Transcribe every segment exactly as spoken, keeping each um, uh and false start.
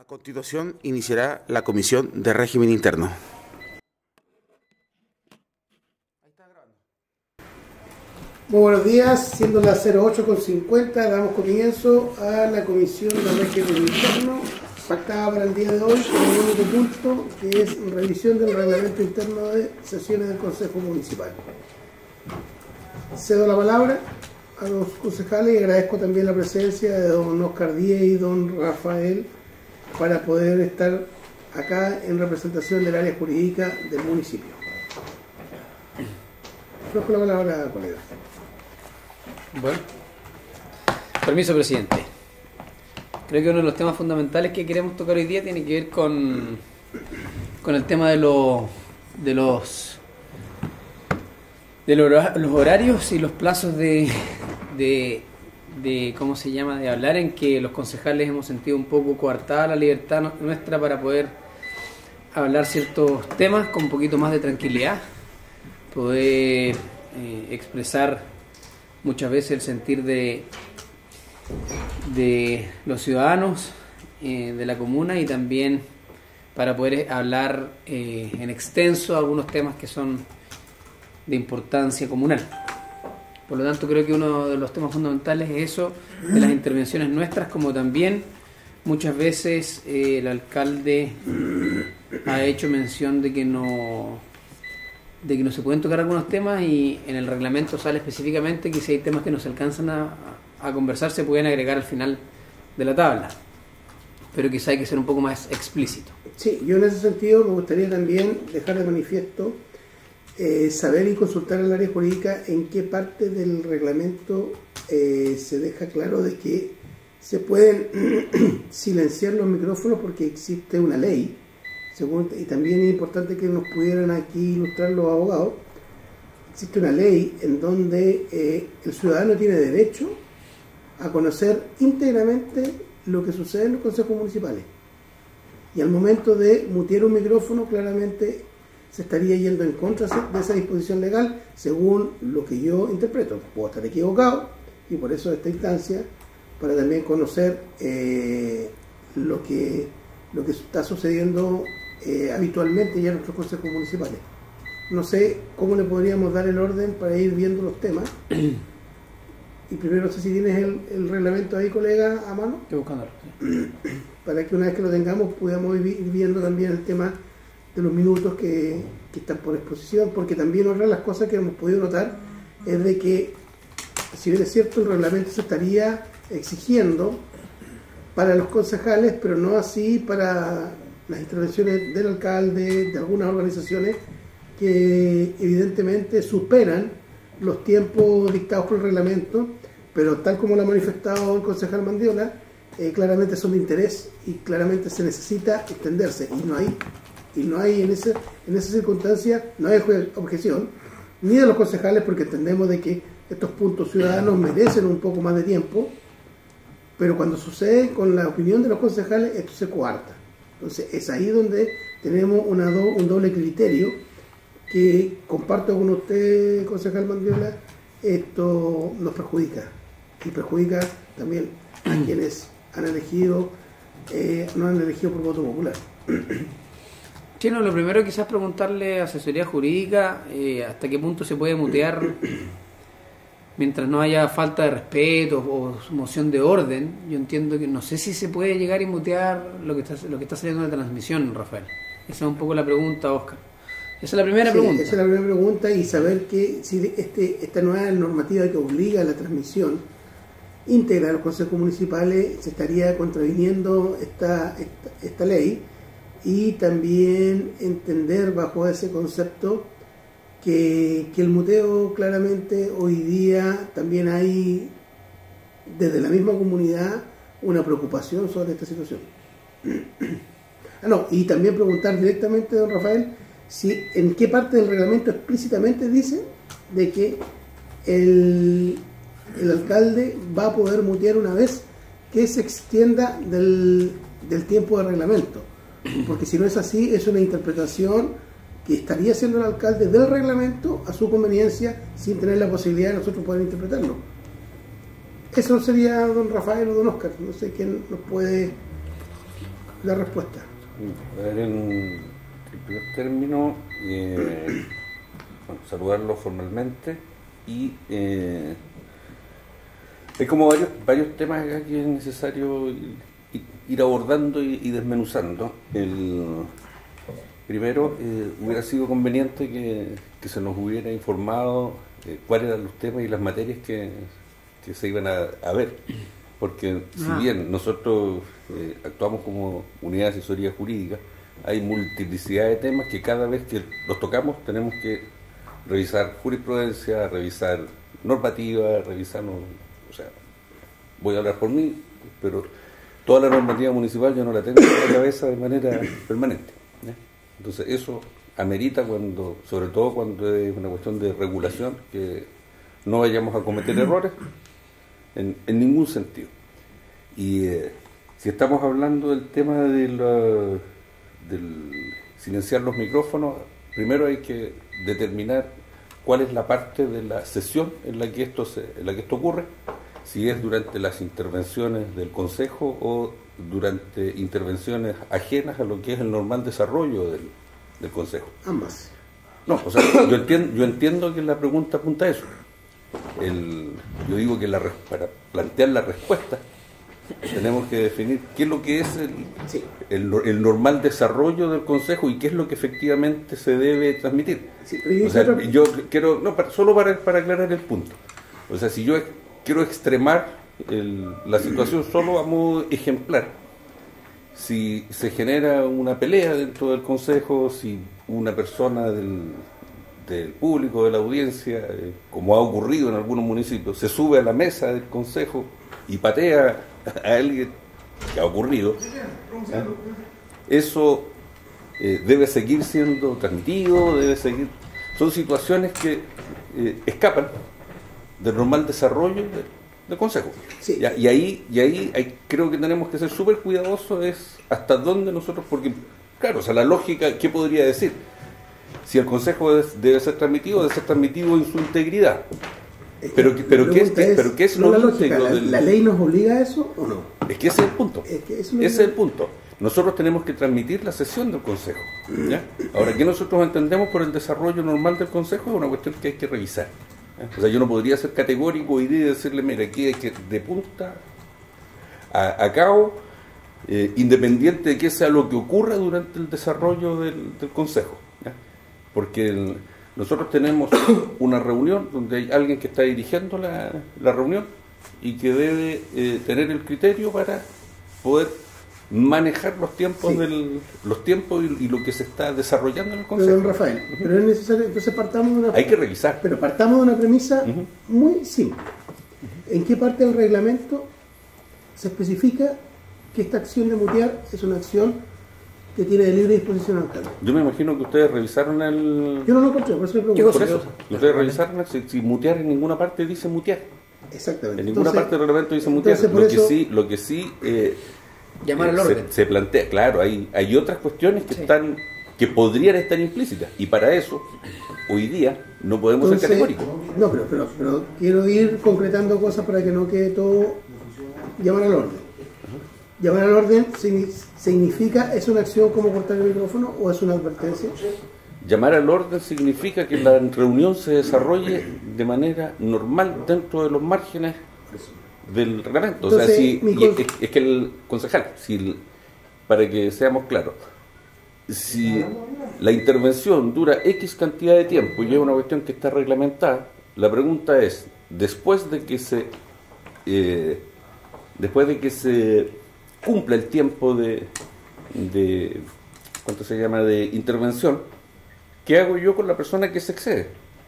continuación iniciará la Comisión de Régimen Interno. Muy buenos días, siendo las cero ocho con cincuenta, damos comienzo a la Comisión de Régimen Interno, pactada para el día de hoy, con el único punto, que es revisión del reglamento interno de sesiones del Consejo Municipal. Cedo la palabra a los concejales y agradezco también la presencia de don Oscar Díez y don Rafael para poder estar acá en representación del área jurídica del municipio. Ofrezco la palabra, colega. Bueno, permiso, presidente. Creo que uno de los temas fundamentales que queremos tocar hoy día tiene que ver con, con el tema de, lo, de los de los horarios y los plazos de, de, de ¿cómo se llama?, de hablar, en que los concejales hemos sentido un poco coartada la libertad nuestra para poder hablar ciertos temas con un poquito más de tranquilidad, poder eh, expresar muchas veces el sentir de, de los ciudadanos eh, de la comuna, y también para poder hablar eh, en extenso algunos temas que son de importancia comunal. Por lo tanto, creo que uno de los temas fundamentales es eso, de las intervenciones nuestras, como también muchas veces eh, el alcalde ha hecho mención de que no de que no se pueden tocar algunos temas, y en el reglamento sale específicamente que si hay temas que no se alcanzan a, a conversar, se pueden agregar al final de la tabla, pero quizá hay que ser un poco más explícito. Sí, yo en ese sentido me gustaría también dejar de manifiesto eh, saber y consultar al área jurídica en qué parte del reglamento eh, se deja claro de que se pueden silenciar los micrófonos porque existe una ley. Según, y también es importante que nos pudieran aquí ilustrar los abogados. Existe una ley en donde eh, el ciudadano tiene derecho a conocer íntegramente lo que sucede en los consejos municipales, y al momento de mutear un micrófono claramente se estaría yendo en contra de esa disposición legal, según lo que yo interpreto. Puedo estar equivocado, y por eso esta instancia, para también conocer eh, lo que lo que está sucediendo Eh, habitualmente ya en nuestros consejos municipales. No sé cómo le podríamos dar el orden para ir viendo los temas. Y primero, no sé si tienes el, el reglamento ahí, colega, a mano. Estoy buscándolo. Para que una vez que lo tengamos podamos ir viendo también el tema de los minutos que, que están por exposición, porque también otra de las cosas que hemos podido notar es de que, si bien es cierto, el reglamento se estaría exigiendo para los concejales, pero no así para las intervenciones del alcalde, de algunas organizaciones que evidentemente superan los tiempos dictados por el reglamento, pero tal como lo ha manifestado el concejal Mandiola, eh, claramente son de interés y claramente se necesita extenderse, y no hay, y no hay en, ese, en esa circunstancia no hay objeción ni de los concejales, porque entendemos de que estos puntos ciudadanos merecen un poco más de tiempo, pero cuando sucede con la opinión de los concejales, esto se coarta. Entonces es ahí donde tenemos una do, un doble criterio que comparto con usted, concejal Mandiola. Esto nos perjudica, y perjudica también a quienes han elegido, eh, no han elegido por voto popular. Sí, no, lo primero quizás preguntarle a asesoría jurídica eh, hasta qué punto se puede mutear mientras no haya falta de respeto o moción de orden. Yo entiendo que no sé si se puede llegar y mutear lo que está, lo que está saliendo de la transmisión, Rafael. Esa es un poco la pregunta, Oscar. Esa es la primera sí, pregunta. Esa es la primera pregunta, y saber que si este, esta nueva normativa que obliga a la transmisión íntegra a los consejos municipales, se estaría contraviniendo esta, esta, esta ley, y también entender bajo ese concepto Que, que el muteo claramente hoy día también hay desde la misma comunidad una preocupación sobre esta situación. Ah, no, y también preguntar directamente a don Rafael si en qué parte del reglamento explícitamente dice de que el, el alcalde va a poder mutear una vez que se extienda del, del tiempo de reglamento, porque si no es así, es una interpretación que estaría haciendo el alcalde del reglamento a su conveniencia, sin tener la posibilidad de nosotros poder interpretarlo. Eso sería don Rafael o don Oscar, no sé quién nos puede la respuesta. A ver, en, en primer término, eh, bueno, saludarlo formalmente y eh, hay como varios, varios temas acá que es necesario ir, ir abordando y, y desmenuzando. El primero, eh, hubiera sido conveniente que, que se nos hubiera informado eh, cuáles eran los temas y las materias que, que se iban a, a ver, porque si Ah. bien nosotros eh, actuamos como unidad de asesoría jurídica, hay multiplicidad de temas que cada vez que los tocamos tenemos que revisar jurisprudencia, revisar normativa, revisar, no, o sea, voy a hablar por mí, pero toda la normativa municipal yo no la tengo en la cabeza de manera permanente, ¿ya? Entonces eso amerita, cuando, sobre todo cuando es una cuestión de regulación, que no vayamos a cometer errores en, en ningún sentido. Y eh, si estamos hablando del tema de la, del silenciar los micrófonos, primero hay que determinar cuál es la parte de la sesión en la que esto se, en la que esto ocurre, si es durante las intervenciones del Consejo o durante intervenciones ajenas a lo que es el normal desarrollo del, del Consejo. Ambas. No, o sea, yo entiendo, yo entiendo que la pregunta apunta a eso. El, yo digo que la, para plantear la respuesta tenemos que definir qué es lo que es el, Sí. el, el normal desarrollo del Consejo y qué es lo que efectivamente se debe transmitir. Sí, pero yo O sea, quiero- yo quiero, no, para- solo para, para aclarar el punto. O sea, si yo ex- quiero extremar el- la situación solo a modo ejemplar, si se genera una pelea dentro del Consejo, si una persona del, del público, de la audiencia, eh, como ha ocurrido en algunos municipios, se sube a la mesa del Consejo y patea a alguien, que ha ocurrido, ¿eh? Eso eh, debe seguir siendo transmitido, debe seguir... Son situaciones que eh, escapan del normal desarrollo del, del Consejo. Sí. Ya, y ahí, y ahí hay, creo que tenemos que ser súper cuidadosos, es hasta dónde nosotros, porque, claro, o sea, la lógica, ¿qué podría decir? Si el Consejo es- debe ser transmitido, debe ser transmitido en su integridad. Pero, que- pero, La ¿qué es, pregunta pero qué es no lo la lógica, íntegro la, del- ¿la ley nos obliga a eso o no? Es que ese es el punto. Es que eso Ese es no- el punto. Nosotros tenemos que transmitir la sesión del Consejo, ¿ya? Ahora, ¿qué nosotros entendemos por el desarrollo normal del Consejo? Es una cuestión que hay que revisar, ¿eh? O sea, yo no podría ser categórico hoy día y decirle, mira, aquí hay que de punta a, a cabo, eh, independiente de qué sea lo que ocurra durante el desarrollo del, del Consejo, ¿ya? Porque el- nosotros tenemos una reunión donde hay alguien que está dirigiendo la, la reunión y que debe eh, tener el criterio para poder manejar los tiempos Sí. del los tiempos y, y lo que se está desarrollando en el Pero, Consejo. don Rafael, pero es necesario, entonces partamos de una, Hay que revisar. pero partamos de una premisa Ujú. muy simple. ¿En qué parte del reglamento se especifica que esta acción de mutear es una acción que tiene de libre disposición al alcalde? Yo me imagino que ustedes revisaron el... Yo no lo encontré, por eso le ¿Qué pregunto. cosa? Por eso, ustedes revisaron el- si, si mutear en ninguna parte dice mutear. Exactamente. En ninguna Entonces- parte del reglamento dice mutear. entonces, por Lo que eso- sí, lo que sí eh, Llamar eh, al se- orden. Se, plantea, claro, hay, hay otras cuestiones que Sí. están que podrían estar implícitas y para eso hoy día no podemos ser Entonces, categóricos. no, pero, pero, pero quiero ir concretando cosas para que no quede todo llamar al orden. Llamar al orden signi- significa, ¿es una acción como cortar el micrófono o es una advertencia? Llamar al orden significa que la reunión se desarrolle de manera normal dentro de los márgenes del reglamento. O sea, Entonces, si, mi y con- es, es que el concejal, si el- para que seamos claros, si la intervención dura X cantidad de tiempo y es una cuestión que está reglamentada, la pregunta es, después de que se eh, después de que se cumpla el tiempo de, de ¿cuánto se llama? de intervención, ¿qué hago yo con la persona que se excede?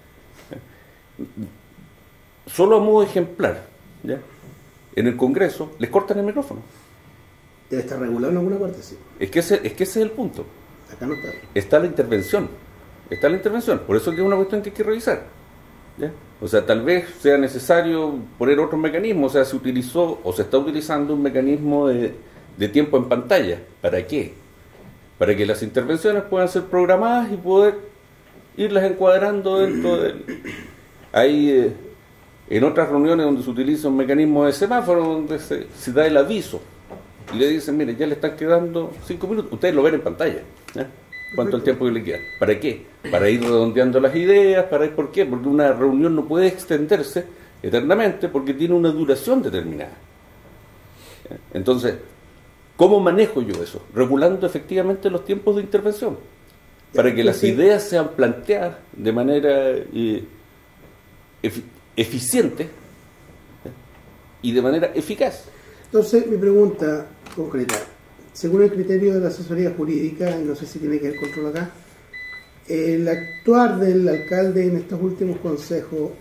Solo a modo ejemplar, ¿ya? En el Congreso les cortan el micrófono. Debe estar regulado en alguna parte, sí. Es que ese, es que ese es el punto. Acá no está. Está la intervención. Está la intervención. Por eso que es una cuestión que hay que revisar, ¿ya? O sea, tal vez sea necesario poner otro mecanismo. O sea, se utilizó o se está utilizando un mecanismo de, de tiempo en pantalla. ¿Para qué? Para que las intervenciones puedan ser programadas y poder irlas encuadrando dentro del... Hay eh, en otras reuniones donde se utiliza un mecanismo de semáforo donde se, se da el aviso y le dicen, mire, ya le están quedando cinco minutos, ustedes lo ven en pantalla, ¿eh? ¿Cuánto es el tiempo que le queda? ¿Para qué? Para ir redondeando las ideas, para ir, ¿por qué? Porque una reunión no puede extenderse eternamente porque tiene una duración determinada. Entonces, ¿cómo manejo yo eso? Regulando efectivamente los tiempos de intervención, para que las ideas sean planteadas de manera eh, efi- eficiente ¿eh? y de manera eficaz. Entonces, mi pregunta concreta, según el criterio de la asesoría jurídica, y no sé si tiene que ver control acá, el actuar del alcalde en estos últimos consejos,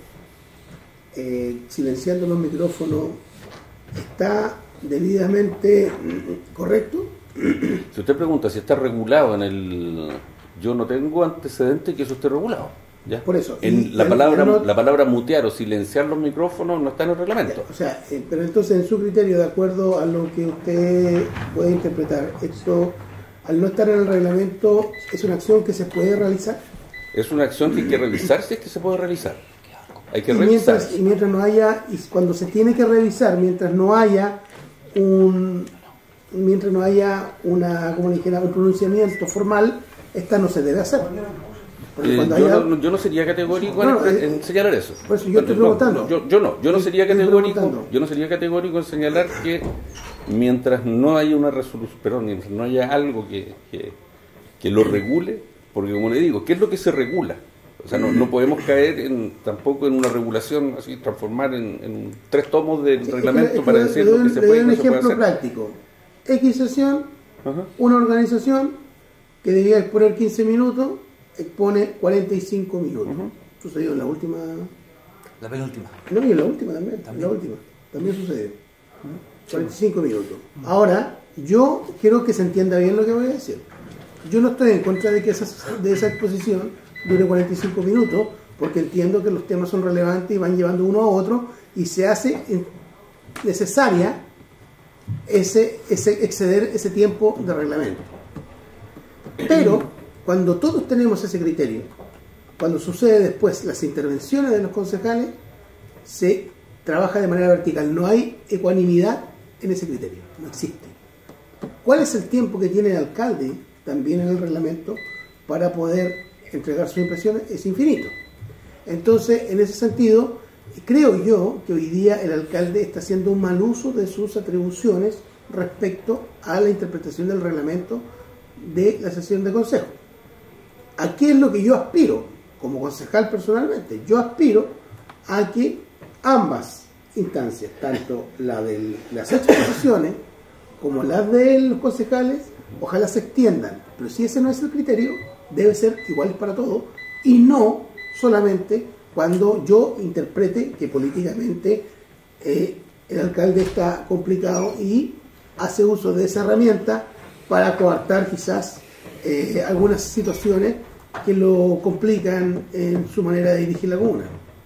eh, silenciando los micrófonos, ¿está debidamente correcto? Si usted pregunta si está regulado en el... Yo no tengo antecedente que eso esté regulado. ¿ya? Por eso. En Y la, el- palabra, el no- la palabra mutear o silenciar los micrófonos no está en el reglamento. O sea, eh, pero entonces en su criterio, de acuerdo a lo que usted puede interpretar, esto, al no estar en el reglamento, ¿es una acción que se puede realizar? Es una acción que hay que revisar si es que se puede realizar. Hay que Y revisar. mientras, y mientras no haya, y cuando se tiene que revisar, mientras no haya un, mientras no haya una, como le dijera, un pronunciamiento formal, esta no se debe hacer. Porque Eh, cuando yo, haya- no, yo no sería categórico No, en, eh, en señalar eso. por eso yo estoy No, no, preguntando. yo, yo no, yo no sería Estoy categórico, preguntando. yo no sería categórico en señalar que mientras no haya una resolución, perdón, mientras no haya algo que, que, que lo regule, porque como le digo, ¿qué es lo que se regula? O sea, no, no podemos caer en, tampoco en una regulación así, transformar en, en tres tomos del Sí, reglamento es que para le- decir le lo doy- que se le puede doy y no un se puede ejemplo hacer. práctico. X sesión, Ajá. una organización que debía exponer quince minutos, expone cuarenta y cinco minutos. Ujú. Sucedió en la última... La penúltima. No, y en la última también, También. en la última, también sucedió. cuarenta y cinco minutos. Ahora, yo quiero que se entienda bien lo que voy a decir. Yo no estoy en contra de que esa, de esa exposición dure cuarenta y cinco minutos, porque entiendo que los temas son relevantes y van llevando uno a otro, y se hace necesaria ese, ese exceder ese tiempo de reglamento. Pero, cuando todos tenemos ese criterio, cuando sucede después las intervenciones de los concejales, se trabaja de manera vertical. No hay ecuanimidad en ese criterio, no existe. ¿Cuál es el tiempo que tiene el alcalde, también en el reglamento, para poder entregar sus impresiones? Es infinito. Entonces, en ese sentido, creo yo que hoy día el alcalde está haciendo un mal uso de sus atribuciones respecto a la interpretación del reglamento de la sesión de consejo. ¿A qué es lo que yo aspiro como concejal personalmente? Yo aspiro a que ambas instancias, tanto la de las exposiciones como las de los concejales, ojalá se extiendan. Pero si ese no es el criterio, debe ser igual para todos y no solamente cuando yo interprete que políticamente eh, el alcalde está complicado y hace uso de esa herramienta para coartar quizás eh, algunas situaciones que lo complican en su manera de dirigir la comuna.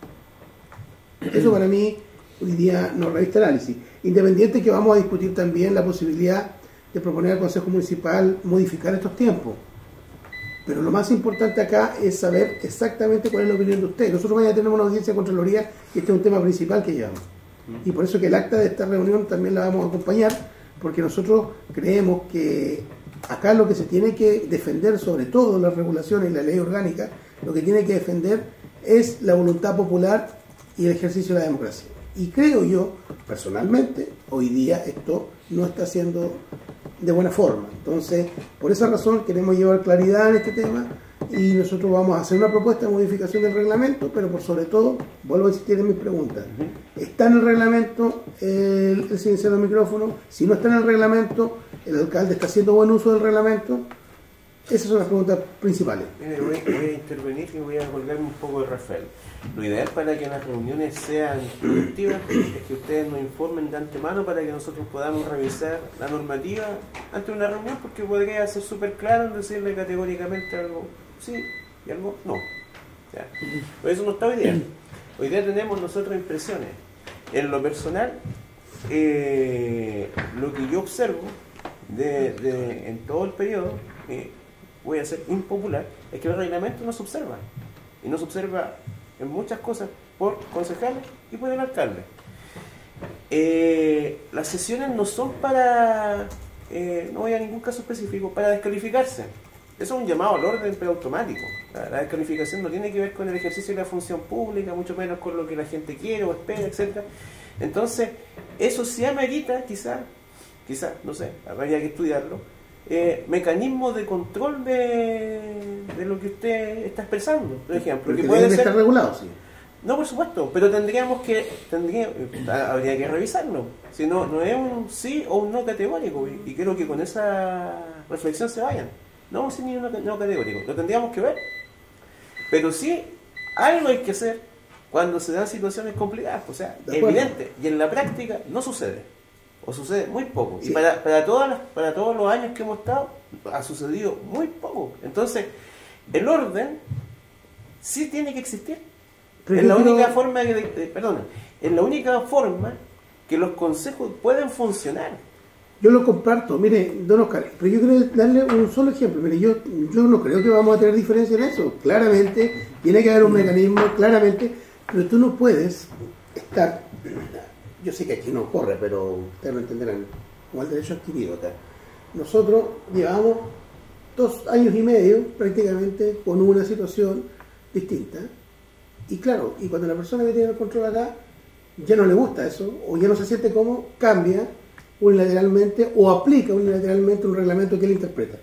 Eso para mí hoy día no reviste análisis. Independiente que vamos a discutir también la posibilidad de proponer al Consejo Municipal modificar estos tiempos. Pero lo más importante acá es saber exactamente cuál es la opinión de ustedes. Nosotros mañana tenemos una audiencia de Contraloría y este es un tema principal que llevamos. Y por eso que el acta de esta reunión también la vamos a acompañar, porque nosotros creemos que acá lo que se tiene que defender, sobre todo las regulaciones y la ley orgánica, lo que tiene que defender es la voluntad popular y el ejercicio de la democracia. Y creo yo, personalmente, hoy día esto no está siendo de buena forma. Entonces, por esa razón queremos llevar claridad en este tema y nosotros vamos a hacer una propuesta de modificación del reglamento, pero por sobre todo, vuelvo a insistir en mis preguntas. ¿Está en el reglamento el, el silencio del micrófono? Si no está en el reglamento, ¿el alcalde está haciendo buen uso del reglamento? Esas son las preguntas principales. Mire, voy, voy a intervenir y voy a colgarme un poco de Rafael. Lo ideal para que las reuniones sean productivas es que ustedes nos informen de antemano para que nosotros podamos revisar la normativa antes de una reunión, porque podría ser súper claro en decirle categóricamente algo sí y algo no. ¿Ya? Pero eso no está hoy día. Hoy día tenemos nosotros impresiones. En lo personal, eh, lo que yo observo de, de, en todo el periodo, eh, voy a ser impopular, es que el reglamento no se observa. Y no se observa en muchas cosas por concejales y por el alcalde. eh, las sesiones no son para, eh, no voy a ningún caso específico, para descalificarse. Eso es un llamado al orden pero automático. La, la descalificación no tiene que ver con el ejercicio de la función pública, mucho menos con lo que la gente quiere o espera, etcétera. Entonces, eso sí amerita, quizás, quizás, no sé, habría que estudiarlo, eh, mecanismos de control de, de lo que usted está expresando, por ejemplo. Porque que puede ser estar regulado, sí. No, por supuesto, pero tendríamos que, tendría, habría que revisarlo. Si no, no es un sí o un no categórico, y, y creo que con esa reflexión se vayan. No un sí ni un no, no categórico, lo tendríamos que ver. Pero sí, algo hay que hacer cuando se dan situaciones complicadas, o sea, evidente, y en la práctica no sucede, o sucede muy poco. Sí. Y para, para, todas las, para todos los años que hemos estado, ha sucedido muy poco. Entonces, el orden sí tiene que existir. Pero es la única quiero... forma que, eh, perdona, es la única forma que los consejos pueden funcionar. Yo lo comparto, mire, don Oscar, pero yo quiero darle un solo ejemplo. Mire, yo, yo no creo que vamos a tener diferencia en eso. Claramente, tiene que haber un mecanismo, claramente, pero tú no puedes estar, yo sé que aquí no corre, pero ustedes lo entenderán, como el derecho adquirido acá. Nosotros llevamos dos años y medio prácticamente con una situación distinta. Y claro, y cuando la persona que tiene el control acá ya no le gusta eso, o ya no se siente cómodo, cambia unilateralmente o aplica unilateralmente un reglamento que él interpreta.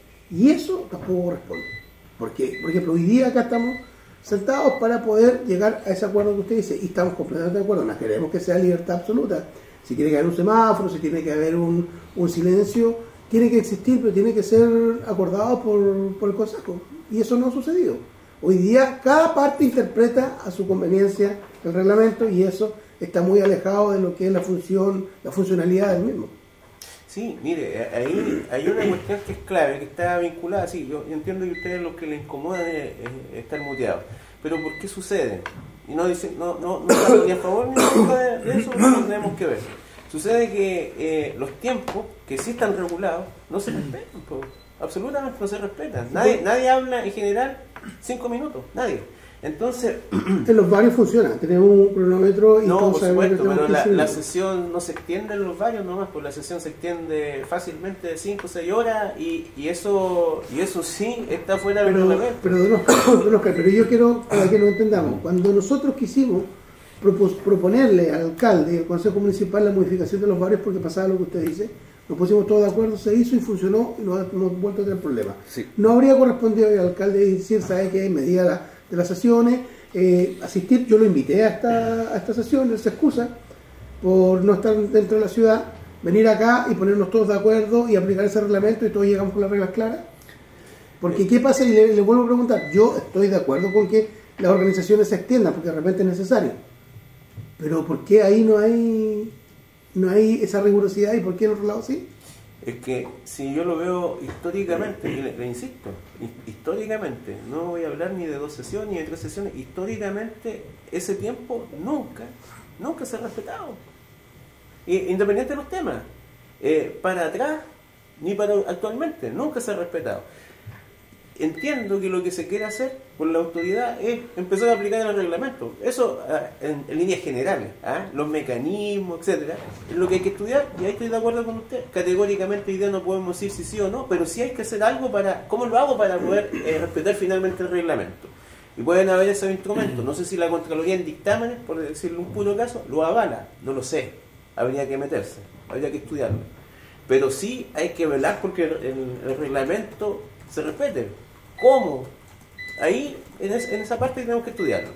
Y eso tampoco corresponde. Porque, por ejemplo, hoy día acá estamos sentados para poder llegar a ese acuerdo que usted dice, y estamos completamente de acuerdo, no queremos que sea libertad absoluta. Si tiene que haber un semáforo, si tiene que haber un, un silencio, tiene que existir, pero tiene que ser acordado por, por el Consejo. Y eso no ha sucedido. Hoy día cada parte interpreta a su conveniencia el reglamento y eso está muy alejado de lo que es la función, la funcionalidad del mismo. Sí, mire, ahí hay una cuestión que es clave, que está vinculada, sí, yo entiendo que a ustedes lo que les incomoda es, es estar muteados, pero ¿por qué sucede? Y no dicen, no, no, no estamos ni a favor ni en contra de, de eso, no tenemos que ver. Sucede que eh, los tiempos, que sí están regulados, no se respetan, pues, absolutamente no se respetan. Nadie, nadie habla en general cinco minutos, nadie. Entonces, en los varios funciona, tenemos un cronómetro y no, todos por sabemos supuesto, que pero la, la la sesión no se extiende en los varios nomás, pues la sesión se extiende fácilmente de cinco o seis horas y, y eso y eso sí está fuera del reglamento. Pero, pero, pero yo quiero, para que lo entendamos, cuando nosotros quisimos propos, proponerle al alcalde y al Consejo Municipal la modificación de los barrios porque pasaba lo que usted dice, nos pusimos todos de acuerdo, se hizo y funcionó y no hemos vuelto a tener problemas. Sí. No habría correspondido al alcalde decir, ¿sabe qué? Medida la de las sesiones, eh, asistir, yo lo invité a esta, a esta sesión, él se excusa por no estar dentro de la ciudad, venir acá y ponernos todos de acuerdo y aplicar ese reglamento y todos llegamos con las reglas claras. Porque ¿qué pasa? Y le, le vuelvo a preguntar, yo estoy de acuerdo con que las organizaciones se extiendan, porque de repente es necesario, pero ¿por qué ahí no hay no hay esa rigurosidad y por qué en otro lado sí? Es que si yo lo veo históricamente, y le, le insisto, históricamente, no voy a hablar ni de dos sesiones ni de tres sesiones, históricamente ese tiempo nunca, nunca se ha respetado. Y, independiente de los temas, eh, para atrás ni para actualmente, nunca se ha respetado. Entiendo que lo que se quiere hacer por la autoridad es empezar a aplicar el reglamento. Eso en, en líneas generales, ¿eh? Los mecanismos, etcétera, es lo que hay que estudiar y ahí estoy de acuerdo con usted. Categóricamente hoy día no podemos decir si sí o no, pero sí hay que hacer algo para, ¿cómo lo hago para poder eh, respetar finalmente el reglamento? Y pueden haber esos instrumentos. No sé si la Contraloría en dictámenes, por decirlo un puro caso, lo avala, no lo sé. Habría que meterse, habría que estudiarlo. Pero sí hay que velar porque el, el, el reglamento se respete. ¿Cómo? Ahí, en, es, en esa parte tenemos que estudiarlo.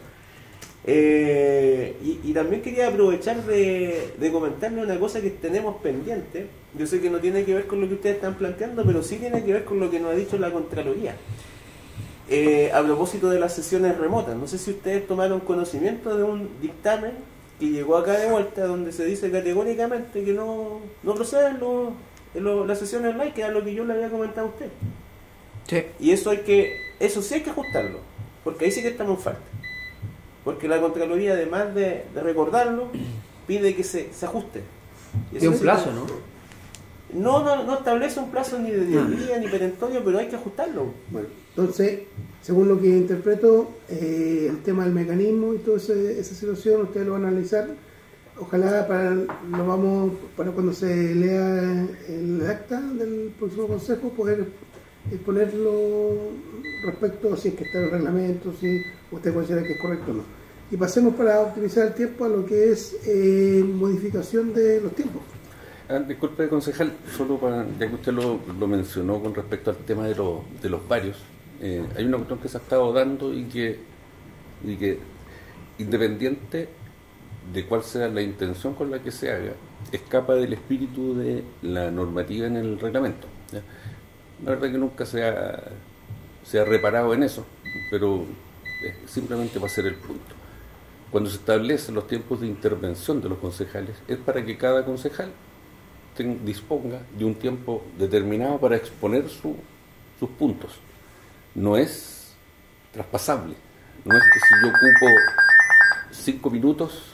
Eh, y, y también quería aprovechar de, de comentarle una cosa que tenemos pendiente. Yo sé que no tiene que ver con lo que ustedes están planteando, pero sí tiene que ver con lo que nos ha dicho la Contraloría. Eh, a propósito de las sesiones remotas, no sé si ustedes tomaron conocimiento de un dictamen que llegó acá de vuelta, donde se dice categóricamente que no, no proceden los, los, las sesiones online, que era lo que yo le había comentado a usted. Sí. Y eso hay que, eso sí hay que ajustarlo, porque ahí sí que estamos en falta. Porque la Contraloría, además de, de recordarlo, pide que se, se ajuste. Y un plazo, ¿no? No, no, no establece un plazo ni de diez días ni perentorio, pero hay que ajustarlo. Bueno, entonces, según lo que interpreto, eh, el tema del mecanismo y toda esa situación, ustedes lo van a analizar ojalá para, lo vamos, para cuando se lea el acta del próximo consejo poder exponerlo respecto a si es que está en el reglamento, si usted considera que es correcto o no. Y pasemos para optimizar el tiempo a lo que es eh, modificación de los tiempos. Ah, disculpe, concejal, solo para, ya que usted lo, lo mencionó con respecto al tema de, lo, de los varios, eh, hay una cuestión que se ha estado dando y que, y que independiente de cuál sea la intención con la que se haga, escapa del espíritu de la normativa en el reglamento, ¿ya? La verdad que nunca se ha, se ha reparado en eso, pero eh, simplemente va a ser el punto. Cuando se establecen los tiempos de intervención de los concejales, es para que cada concejal ten, disponga de un tiempo determinado para exponer su, sus puntos. No es traspasable. No es que si yo ocupo cinco minutos...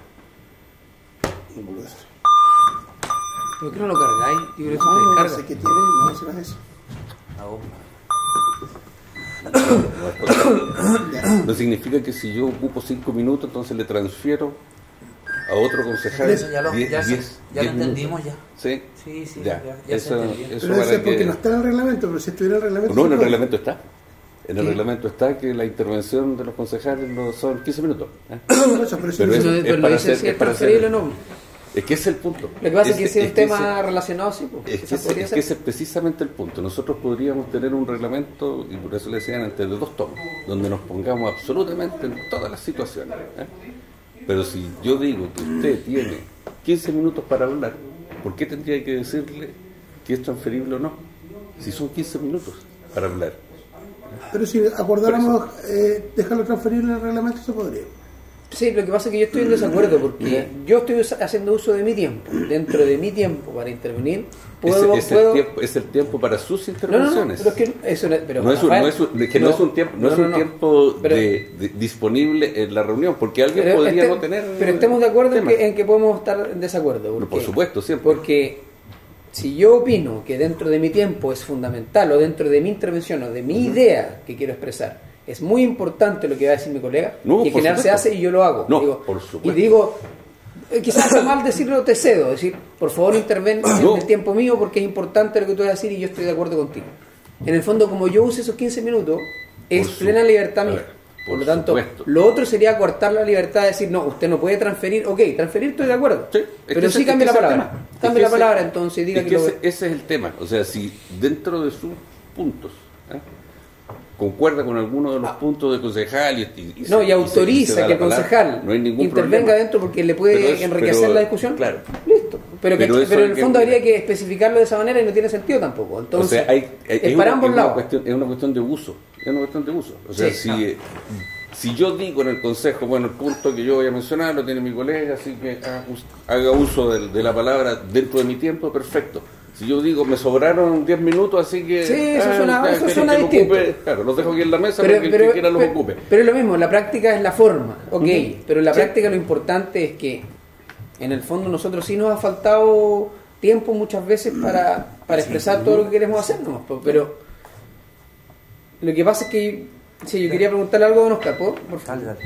¿Por qué no lo cargáis? Yo creo que No, se no, no descarga. sé qué tiene, no sé más eso. No significa que si yo ocupo cinco minutos, entonces le transfiero a otro concejal Eso ya lo, diez, ya, se- diez, ya lo diez entendimos minutos. ya. ¿Sí? Sí, sí, Ya, ya, ya eso, se entendió. eso Pero eso para es porque que... no está en el reglamento, pero si estuviera en el reglamento... No, se en el puede. reglamento está. En el ¿Qué? reglamento está que la intervención de los concejales no son quince minutos. ¿eh? No, eso, pero si Pero no es- se- Pero, pero lo para dice hacer- si es es para transferible o hacer- no. Es que ese es el punto. Lo que pasa es que si es un que tema ese- relacionado, sí, pues, Es que, quizás ese, podría es ser. que ese es precisamente el punto. Nosotros podríamos tener un reglamento, y por eso le decían antes, de dos tomos, donde nos pongamos absolutamente en todas las situaciones. ¿eh? Pero si yo digo que usted tiene quince minutos para hablar, ¿por qué tendría que decirle que es transferible o no? Si son quince minutos para hablar. Pero si acordáramos eh, dejarlo transferible en el reglamento, se podría. Sí, lo que pasa es que yo estoy en desacuerdo porque Ya. yo estoy usa- haciendo uso de mi tiempo. Dentro de mi tiempo para intervenir, puedo... Ese- es, puedo... el tiempo, es el tiempo para sus No, no, no, intervenciones. pero es que eso no, pero No es un, Rafael, no es un- que no, es un tiempo, no es un tiempo Pero- de- de- disponible en la reunión, porque alguien pero podría este- no tener. pero estemos de acuerdo en temas. que, en que podemos estar en desacuerdo. Bueno, Porque, por supuesto, siempre. Porque si yo opino que dentro de mi tiempo es fundamental, o dentro de mi intervención, o de mi idea que quiero expresar, es muy importante lo que va a decir mi colega, No, y en por general se supuesto. hace y yo lo hago. No, Digo, por supuesto. Y digo, eh, quizás está mal decirlo, te cedo, decir, por favor interven No. en el tiempo mío porque es importante lo que tú vas a decir y yo estoy de acuerdo contigo. En el fondo, como yo use esos quince minutos, es Por su- plena libertad a mía. ver, Por, por lo tanto, supuesto. lo otro sería cortar la libertad de decir, no, usted no puede transferir, ok, transferir estoy de acuerdo, Sí, es que pero ese- sí es cambie que la ese es el palabra, tema. Es cambie que la ese- palabra entonces y diga es que, que lo ese, ese es el tema. O sea, si dentro de sus puntos ¿eh? concuerda con alguno de los puntos de concejal y, y- y no, se- y se- autoriza se da que la el palabra, concejal no hay ningún intervenga problema. dentro porque le puede Pero es- enriquecer pero- la discusión, claro. listo. Pero, que- Pero eso pero en hay el que- fondo habría que especificarlo de esa manera y no tiene sentido tampoco. Entonces, o sea, hay, hay- es es, para una, ambos es una lados. cuestión, es una cuestión de uso. Es una cuestión de uso. O sea, Sí, si, ah. eh, si yo digo en el consejo, bueno, el punto que yo voy a mencionar lo tiene mi colega, así que haga, us- haga uso de, de la palabra dentro de mi tiempo, perfecto. Si yo digo, me sobraron diez minutos, así que... Sí, eso ah, suena- ya, eso que- suena que lo distinto. ocupe, claro, los dejo aquí en la mesa pero, para que el pero- que quiera los pero- ocupe. pero es lo mismo, la práctica es la forma, ok, Ujú. pero en la Sí. práctica lo importante es que en el fondo nosotros sí nos ha faltado tiempo muchas veces para, para expresar todo lo que queremos hacer, ¿no? Pero lo que pasa es que sí, yo quería preguntarle algo a don Oscar, ¿puedo? Por favor. Dale, dale.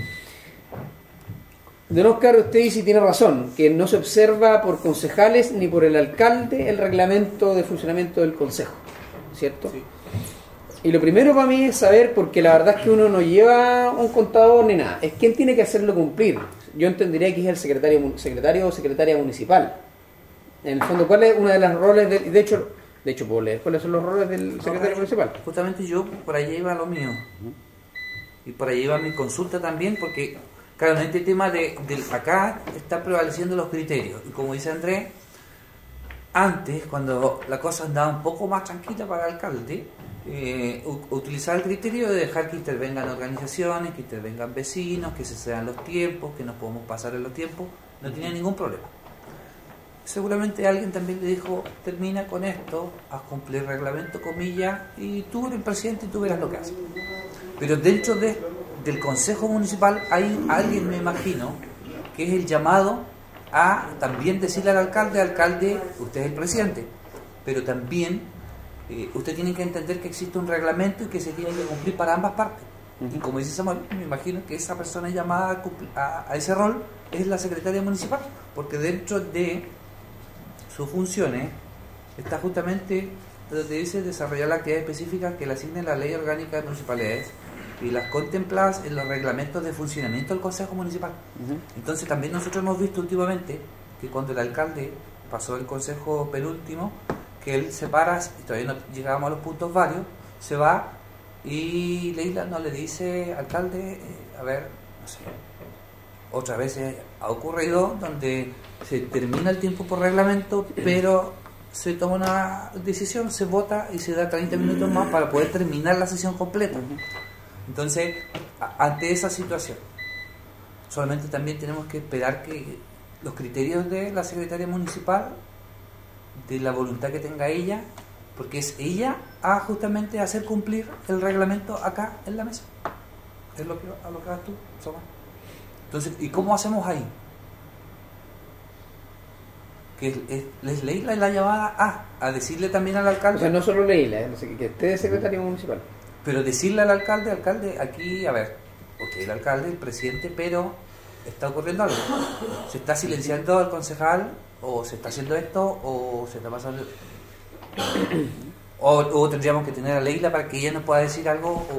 Don Oscar, usted dice y tiene razón, que no se observa por concejales ni por el alcalde el reglamento de funcionamiento del consejo, ¿cierto? Sí. Y lo primero para mí es saber, porque la verdad es que uno no lleva un contador ni nada, es quién tiene que hacerlo cumplir. Yo entendería que es el secretario, mun- secretario o secretaria municipal. En el fondo, ¿cuál es uno de los roles del, de hecho, de hecho puedo leer cuáles son los roles del secretario No, municipal? Justamente yo por allá iba lo mío. Y por allá iba mi consulta también, porque, claro, en este tema de, del acá está prevaleciendo los criterios. Y como dice Andrés, antes, cuando la cosa andaba un poco más tranquila para el alcalde, eh, u- utilizar el criterio de dejar que intervengan organizaciones, que intervengan vecinos, que se sean los tiempos, que nos podemos pasar en los tiempos, no tenía ningún problema. Seguramente alguien también le dijo, termina con esto, haz cumplir el reglamento, comillas, y tú eres el presidente y tú verás lo que haces. Pero dentro de, del Consejo Municipal hay alguien, me imagino, que es el llamado a también decirle al alcalde, alcalde, usted es el presidente, pero también eh, usted tiene que entender que existe un reglamento y que se tiene que cumplir para ambas partes. Y como dice Samuel, me imagino que esa persona llamada a, cumpl- a, a ese rol es la secretaria municipal, porque dentro de sus funciones está justamente donde dice desarrollar las actividades específicas que le asigne la Ley Orgánica de Municipalidades y las contempladas en los reglamentos de funcionamiento del Consejo Municipal. Uh-huh. Entonces también nosotros hemos visto últimamente que cuando el alcalde pasó el consejo penúltimo, que él se para, y todavía no llegábamos a los puntos varios, se va y Leila no le dice, alcalde, eh, a ver, no sé, otras veces ha ocurrido donde se termina el tiempo por reglamento, pero se toma una decisión, se vota y se da treinta minutos más para poder terminar la sesión completa. Entonces, a, ante esa situación, solamente también tenemos que esperar que los criterios de la secretaria municipal, de la voluntad que tenga ella, porque es ella a justamente hacer cumplir el reglamento acá en la mesa. Es lo que, a lo que vas tú, Soma. Entonces, ¿y cómo hacemos ahí? Que es, es, es Leila la llamada a, a decirle también al alcalde. O sea, no solo Leila, eh, no sé, que esté de secretario municipal. Pero decirle al alcalde, alcalde, aquí, a ver, ok, el alcalde, el presidente, pero está ocurriendo algo. Se está silenciando al concejal, o se está haciendo esto, o se está pasando... O, o tendríamos que tener a Leila para que ella nos pueda decir algo. O...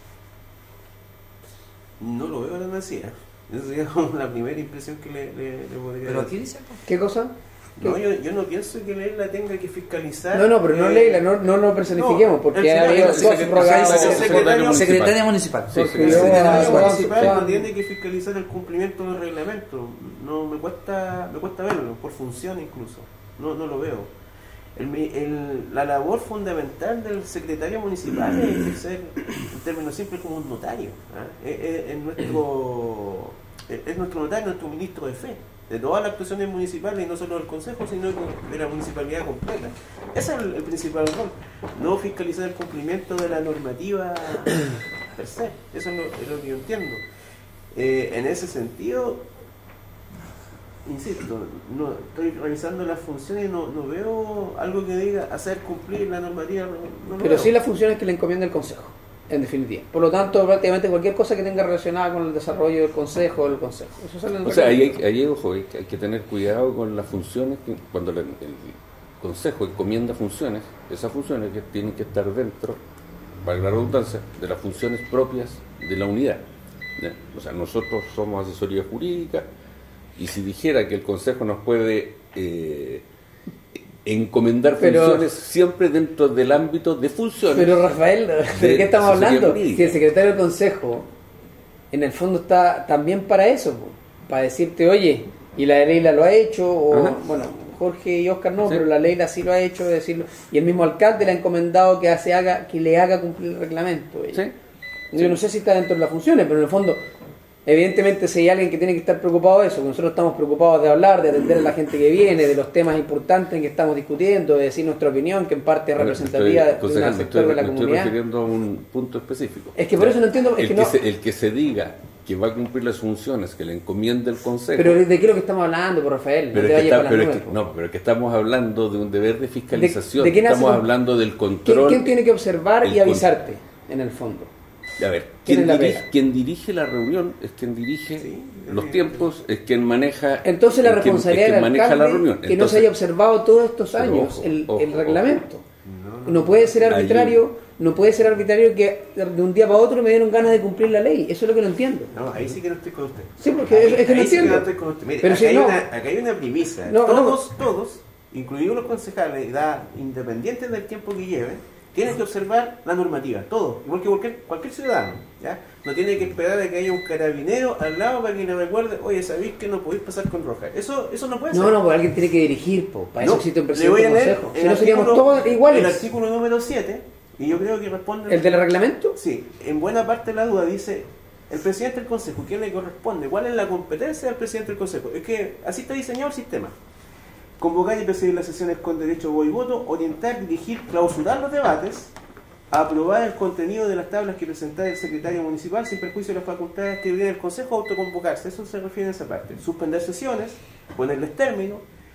No lo veo tan así, ¿eh? Esa sería como la primera impresión que le, le, le podría Pero dar. aquí dice... ¿Qué cosa? No, yo, yo no pienso que Leila tenga que fiscalizar. No, no, pero no eh, Leila, no, no lo personifiquemos, no, porque el ha habido secretario- dos el rogados. secretario- secretario Secretaria municipal. Sí, Porque El yo- secretario ah, municipal ah, no tiene que fiscalizar el cumplimiento del reglamento. No me cuesta, me cuesta verlo, por función incluso. No, no lo veo. El, el, la labor fundamental del secretario municipal es ser, en términos simples, como un notario. ¿ah? Es, es- es nuestro, es, es nuestro notario, nuestro ministro de fe de todas las actuaciones municipales, y no solo del consejo, sino de la municipalidad completa. Ese es el, el principal rol, no fiscalizar el cumplimiento de la normativa per se. Eso es lo, es lo que yo entiendo. Eh, en ese sentido, insisto, no estoy revisando las funciones y no, no veo algo que diga hacer cumplir la normativa. No, no lo Pero veo. sí las funciones que le encomienda el Consejo, en definitiva. Por lo tanto, prácticamente cualquier cosa que tenga relacionada con el desarrollo del Consejo, del Consejo. Eso sale en el O sea, ahí hay, reglamento. ahí, ojo, hay que, hay que tener cuidado con las funciones, que, cuando la- el Consejo encomienda funciones, esas funciones que tienen que estar dentro, para la redundancia, de las funciones propias de la unidad. ¿Ya? O sea, nosotros somos asesoría jurídica, y si dijera que el Consejo nos puede eh, encomendar Pero- funciones siempre dentro del ámbito de funciones. Pero Rafael, ¿de de qué estamos asesoría hablando? jurídica. Si el secretario del Consejo, en el fondo está también para eso, po, para decirte, oye, y la Leila lo ha hecho, o Ajá. bueno, Jorge y Oscar no, Sí. pero la Leila sí lo ha hecho, decirlo, y el mismo alcalde le ha encomendado que, hace, haga, que le haga cumplir el reglamento. ella. ¿Sí? Yo no sé si está dentro de las funciones, pero en el fondo, evidentemente, si hay alguien que tiene que estar preocupado de eso, porque nosotros estamos preocupados de hablar, de atender a la gente que viene, de los temas importantes en que estamos discutiendo, de decir nuestra opinión, que en parte es representativa Estoy- de un me sector estoy, de la me estoy comunidad. refiriendo a un punto específico. Es que por eso no entiendo, es el, que que no- se, el que se diga que va a cumplir las funciones que le encomienda el Consejo. Pero ¿de qué es lo que estamos hablando, por Rafael? pero no te es que vayas está- para pero las es nubes, que- po. no, pero es que estamos hablando de un deber de fiscalización. ¿De quién hace estamos con- hablando del ¿Quién, control. quién tiene que observar el y con- avisarte, en el fondo? A ver, ¿Quién quien es la dirige, pega? quien dirige la reunión es quien dirige Sí, los sí. tiempos, es quien maneja. Entonces la es quien- es responsabilidad quien del maneja alcalde la reunión. que no se Entonces, haya observado todos estos pero años ojo, el, ojo, el ojo. reglamento. No, No puede ser Hay arbitrario, no puede ser arbitrario que de un día para otro me dieron ganas de cumplir la ley. Eso es lo que no entiendo. No, ahí sí que no estoy con usted. Sí, porque Ahí- es, es que no ahí sí entiendo. estoy con usted. Mire, Pero acá, si hay no- una, acá hay una premisa. No, todos, todos, incluidos los concejales, edad, independientes del tiempo que lleven, tienen que observar la normativa. Todos, igual que cualquier, cualquier ciudadano. ¿ya? No tiene que esperar a que haya un carabinero al lado para que le recuerde, oye, ¿sabéis que no podéis pasar con roja? Eso, eso no puede ser. No, no, porque alguien tiene que dirigir, po. Para eso No, existe un le voy presidente a del leer consejo. Si el no seríamos artículo- todos El iguales. artículo número siete, y yo creo que responde... ¿El del reglamento? Sí, en buena parte de la duda dice, el presidente del consejo, ¿quién le corresponde? ¿Cuál es la competencia del presidente del consejo? Es que así está diseñado el sistema. Convocar y presidir las sesiones con derecho a voz y voto, orientar, dirigir, clausurar los debates, aprobar el contenido de las tablas que presentara el secretario municipal sin perjuicio de las facultades que tiene el consejo, autoconvocarse, eso se refiere a esa parte. Suspender sesiones, ponerles término,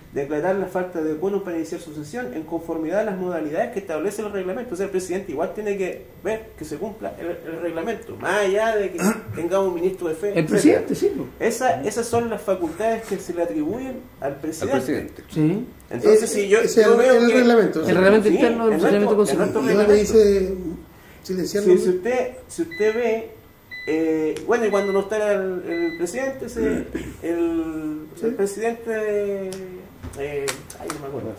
declarar la falta de quórum para iniciar su sesión en conformidad a las modalidades que establece el reglamento. O sea, el presidente igual tiene que ver que se cumpla el, el reglamento, más allá de que tengamos un ministro de fe. El presidente, sí. Esa, esas son las facultades que se le atribuyen al presidente. Al presidente. Sí. Entonces, Eh, si yo, ese yo es veo el que- reglamento. El reglamento Sí, interno del en funcionamiento nuestro- en consejo. nuestro Y donde dice silenciarlo. Si, si usted si usted ve, eh, bueno, y cuando no está el, el presidente, ese, el, el presidente, eh, ay, no me acuerdo.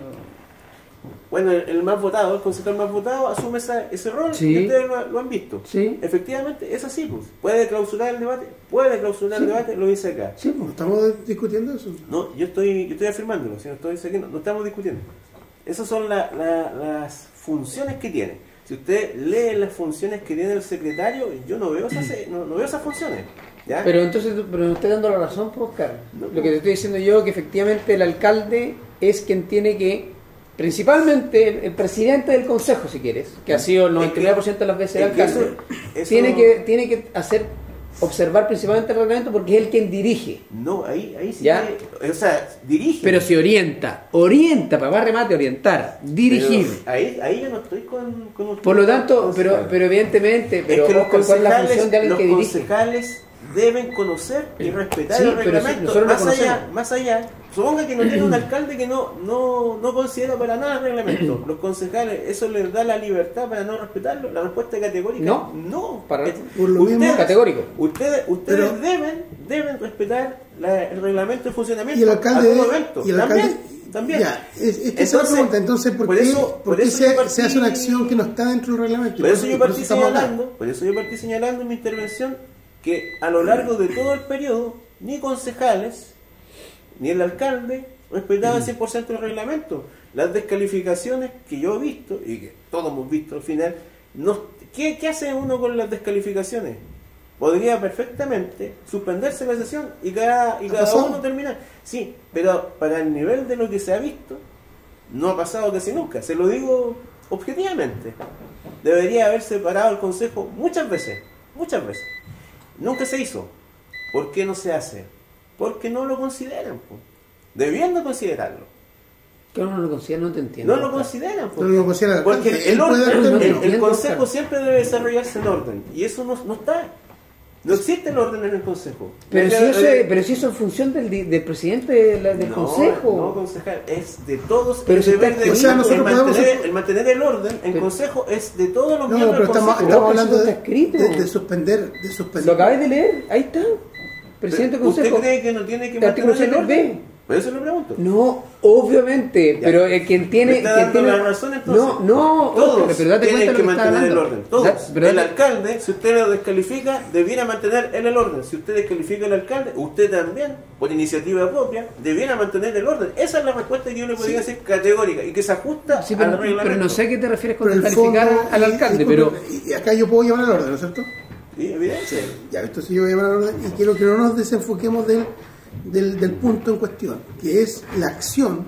Bueno, el, el más votado, el concejal más votado, asume esa, ese rol Sí. y ustedes lo, lo han visto. Sí. Efectivamente, es así, pues. Puede clausurar el debate, puede clausurar Sí. el debate, lo dice acá. Sí, No pues. estamos discutiendo eso. No, yo estoy, yo estoy afirmándolo, si no estoy diciendo, no estamos discutiendo. Esas son la- la- las funciones que tiene. Si usted lee las funciones que tiene el secretario, yo no veo esas, no, no veo esas funciones. ¿ya? Pero entonces, tú- pero me estoy dando la razón, pues, Oscar. No, Lo que te estoy diciendo yo, que efectivamente el alcalde es quien tiene que, principalmente el, el presidente del consejo, si quieres, que ha sido el noventa y nueve por ciento de las veces el Es que alcalde, eso- eso- tiene que tiene que hacer observar principalmente el reglamento porque es el quien dirige. No, ahí, ahí sí ¿Ya? que- o sea, dirige. Pero si orienta, orienta, para más remate, orientar, dirigir. Pero ahí, ahí yo no estoy con, con usted. Por lo tanto, concejal. pero, pero evidentemente, pero es que los Oscar, ¿cuál es la concejales, función de alguien los que dirige? concejales deben conocer y respetar Sí, el pero si reglamento. nosotros lo Más allá, conocemos. más allá, suponga que no tiene un alcalde que no, no, no considera para nada el reglamento. Los concejales, ¿eso les da la libertad para no respetarlo? La respuesta es categórica. No. No. Para- Es- por lo mismo- Categórico. Ustedes, ustedes Pero- deben, deben respetar la- el reglamento de funcionamiento Y el alcalde. a todo evento. Y el alcalde También. También. Ya, es, es que esa es la Entonces, pregunta. Entonces, ¿por, por qué, eso- por por qué eso se, yo partí- se hace una acción que no está dentro del reglamento? Por eso yo Y partí estamos acá. señalando, por eso yo partí señalando en mi intervención que a lo largo de todo el periodo, ni concejales, ni el alcalde respetaban cien por ciento el reglamento. Las descalificaciones que yo he visto, y que todos hemos visto al final, no, ¿qué, qué hace uno con las descalificaciones? Podría perfectamente suspenderse la sesión y cada, y ¿Ha cada pasado? uno terminar. Sí, pero para el nivel de lo que se ha visto, no ha pasado casi nunca. Se lo digo objetivamente. Debería haber separado el consejo muchas veces, muchas veces. Nunca se hizo. ¿Por qué no se hace? Porque no lo consideran, po. Debiendo considerarlo. Que uno no lo considera, no te entiendo. No lo Oscar. consideran, po. No lo considera el Porque alcalde. el, Él puede orden- dar el- término. el Entiendo, consejo Oscar. siempre debe desarrollarse en orden. Y eso no, no está. No existe el orden en el consejo. Pero, Es si que- eso es, pero si eso es función del, di- del presidente de la- del no, consejo. No, concejal, es de todos. Pero el si deber está- de o sea, el nosotros mantener, podemos- el mantener el orden en Pero- consejo es de todos los No, miembros pero del estamos, consejo. estamos Pero hablando eso de, está escrito. de, de suspender. De suspender. Lo acabáis de leer, ahí está. Presidente del ¿Usted consejo. cree que no tiene que El artículo mantener el siete orden? B. Por eso le pregunto. No, obviamente, Ya. pero eh, quien tiene. Me está quien dando tiene la razón, entonces. No, no, Todos Oscar, pero date tienen cuenta de que lo que está mantener el hablando. orden. Todos. Da- pero el date- alcalde, si usted lo descalifica, debiera mantener él el orden. Si usted descalifica al alcalde, usted también, por iniciativa propia, debiera mantener el orden. Esa es la respuesta que yo le podría decir categórica y que se ajusta Sí, al pero, reglamento. pero no sé a qué te refieres con Pero el descalificar fondo- al y- alcalde, y- pero. Y acá yo puedo llamar al orden, ¿no es cierto? Sí, evidencia. Ya, entonces yo voy a llamar al orden y quiero que no nos desenfoquemos del, del, del punto en cuestión, que es la acción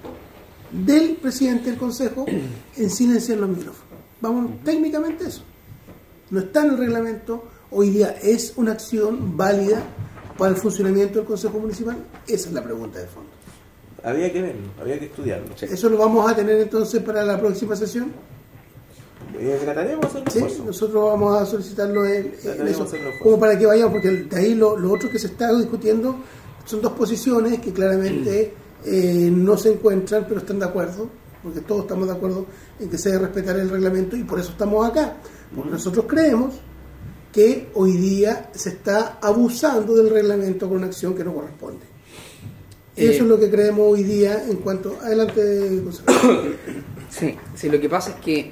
del presidente del consejo en silenciar los micrófonos. Vamos técnicamente a eso. No está en el reglamento, hoy día es una acción válida para el funcionamiento del consejo municipal. Esa es la pregunta de fondo. Había que verlo, había que estudiarlo. Eso lo vamos a tener entonces para la próxima sesión. Eh, trataremos de hacer un Sí, esfuerzo. nosotros vamos a solicitarlo en, en Trataremos eso, de hacerlo fuerte. como para que vayamos, porque de ahí lo, lo otro que se está discutiendo son dos posiciones que claramente eh, no se encuentran, pero están de acuerdo, porque todos estamos de acuerdo en que se debe respetar el reglamento y por eso estamos acá, porque nosotros creemos que hoy día se está abusando del reglamento con una acción que no corresponde. Eso Eh, es lo que creemos hoy día en cuanto... Adelante, consejero. Sí, sí, lo que pasa es que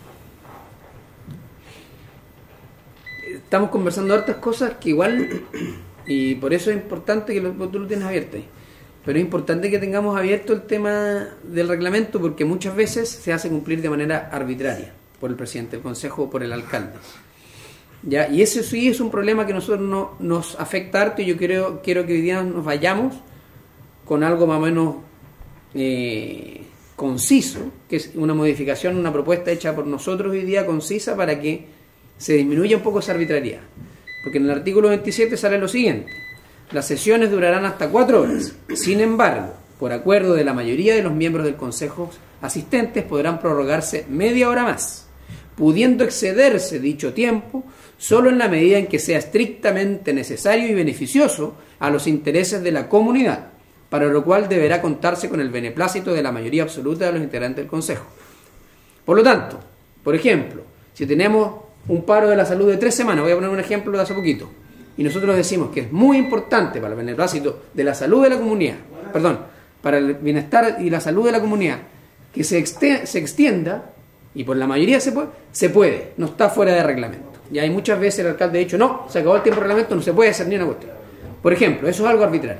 estamos conversando hartas cosas que igual, y por eso es importante que lo, tú lo tienes abierto ahí, pero es importante que tengamos abierto el tema del reglamento porque muchas veces se hace cumplir de manera arbitraria por el presidente del consejo o por el alcalde. ¿Ya? Y ese sí es un problema que a nosotros no, nos afecta harto y yo creo, quiero que hoy día nos vayamos con algo más o menos eh, conciso, que es una modificación, una propuesta hecha por nosotros hoy día concisa para que se disminuya un poco esa arbitrariedad. Porque en el artículo veintisiete sale lo siguiente: las sesiones durarán hasta cuatro horas. Sin embargo, por acuerdo de la mayoría de los miembros del Consejo asistentes, podrán prorrogarse media hora más, pudiendo excederse dicho tiempo solo en la medida en que sea estrictamente necesario y beneficioso a los intereses de la comunidad, para lo cual deberá contarse con el beneplácito de la mayoría absoluta de los integrantes del Consejo. Por lo tanto, por ejemplo, si tenemos un paro de la salud de tres semanas, voy a poner un ejemplo de hace poquito, y nosotros decimos que es muy importante para el beneplácito de la salud de la comunidad, perdón, para el bienestar y la salud de la comunidad, que se, exte- se extienda, y por la mayoría se puede, se puede, no está fuera de reglamento. Ya hay muchas veces el alcalde ha dicho, no, se acabó el tiempo de reglamento, no se puede hacer ni una cuestión. Por ejemplo, eso es algo arbitrario.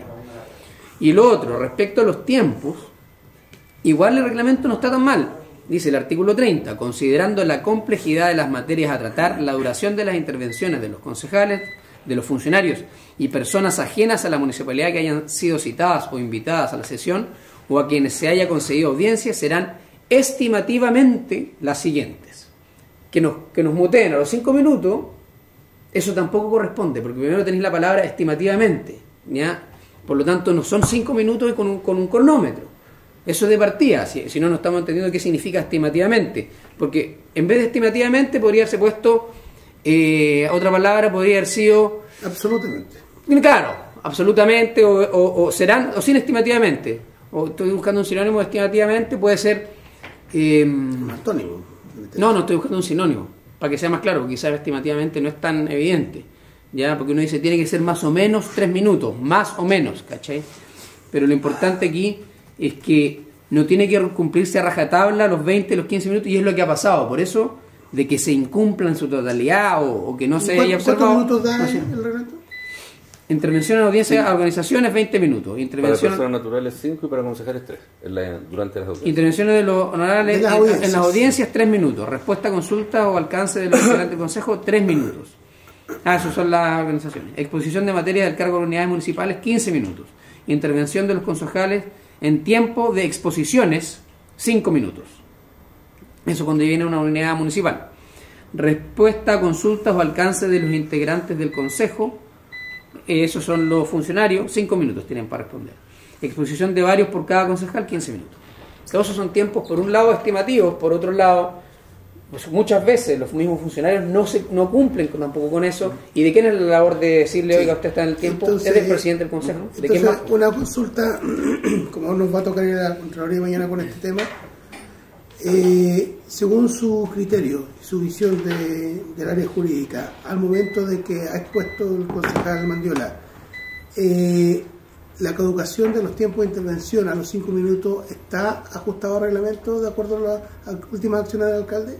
Y lo otro, respecto a los tiempos, igual el reglamento no está tan mal. Dice el artículo treinta, considerando la complejidad de las materias a tratar, la duración de las intervenciones de los concejales, de los funcionarios y personas ajenas a la municipalidad que hayan sido citadas o invitadas a la sesión o a quienes se haya concedido audiencia serán estimativamente las siguientes. Que nos, que nos muteen a los cinco minutos, eso tampoco corresponde, porque primero tenéis la palabra estimativamente, ¿ya? Por lo tanto no son cinco minutos con un, con un cronómetro. Eso es de partida, si, si no, no estamos entendiendo qué significa estimativamente, porque en vez de estimativamente podría haberse puesto eh, otra palabra, podría haber sido Absolutamente. claro, absolutamente o, o, o serán o sin estimativamente, o estoy buscando un sinónimo de estimativamente, puede ser eh, Un antónimo. no, no estoy buscando un sinónimo, para que sea más claro, porque quizás estimativamente no es tan evidente, ya, porque uno dice tiene que ser más o menos tres minutos, más o menos, ¿cachai? Pero lo importante aquí es que no tiene que cumplirse a rajatabla los veinte, los quince minutos, y es lo que ha pasado. Por eso, de que se incumpla en su totalidad o, o que no se haya observado. ¿Cuántos minutos da no sé. el reglamento? Intervención en audiencia, sí. Organizaciones veinte minutos. Para Intervención, personas naturales cinco y para concejales tres, en la- durante las audiencias. intervenciones de los honorables De las en, audiencias. en las audiencias tres minutos. Respuesta a consultas o alcance de los integrantes del Consejo tres minutos. Ah, esas son las organizaciones. Exposición de materia del cargo de unidades municipales quince minutos. Intervención de los concejales en tiempo de exposiciones cinco minutos. Eso cuando viene una unidad municipal. Respuesta a consultas o alcance de los integrantes del Consejo, eh, esos son los funcionarios, cinco minutos tienen para responder. Exposición de varios por cada concejal, quince minutos. Todos esos son tiempos, por un lado, estimativos, por otro lado, pues muchas veces los mismos funcionarios no se no cumplen con, tampoco con eso. ¿Y de quién es la labor de decirle, oiga, usted está en el tiempo? Entonces, es del presidente del Consejo. ¿De quién Entonces, más? una consulta, como nos va a tocar ir a la Contraloría mañana con este tema, eh, según su criterio, su visión de, del área jurídica, al momento de que ha expuesto el concejal Mandiola, eh, la caducación de los tiempos de intervención a los cinco minutos está ajustado al reglamento de acuerdo a las a últimas acciones del alcalde.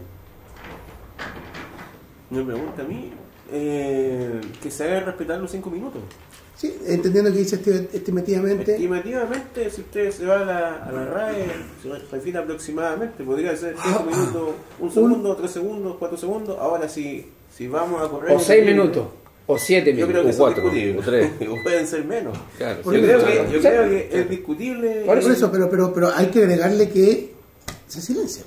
Me pregunta a mí eh, que se hagan respetar los cinco minutos. Sí, entendiendo que dice esti- estimativamente. Estimativamente, si usted se va a la, a la R A E, se refiere aproximadamente, podría ser cinco minutos, un segundo, tres segundos, cuatro segundos. Ahora, si, si vamos a correr. O seis minutos, o siete Yo minutos. creo que O son cuatro, discutibles. o tres. O pueden ser menos. Claro, Por Yo sí, creo claro. que, yo Sí. creo que es discutible. Por eh, eso, pero, pero, pero hay que agregarle que se silencia.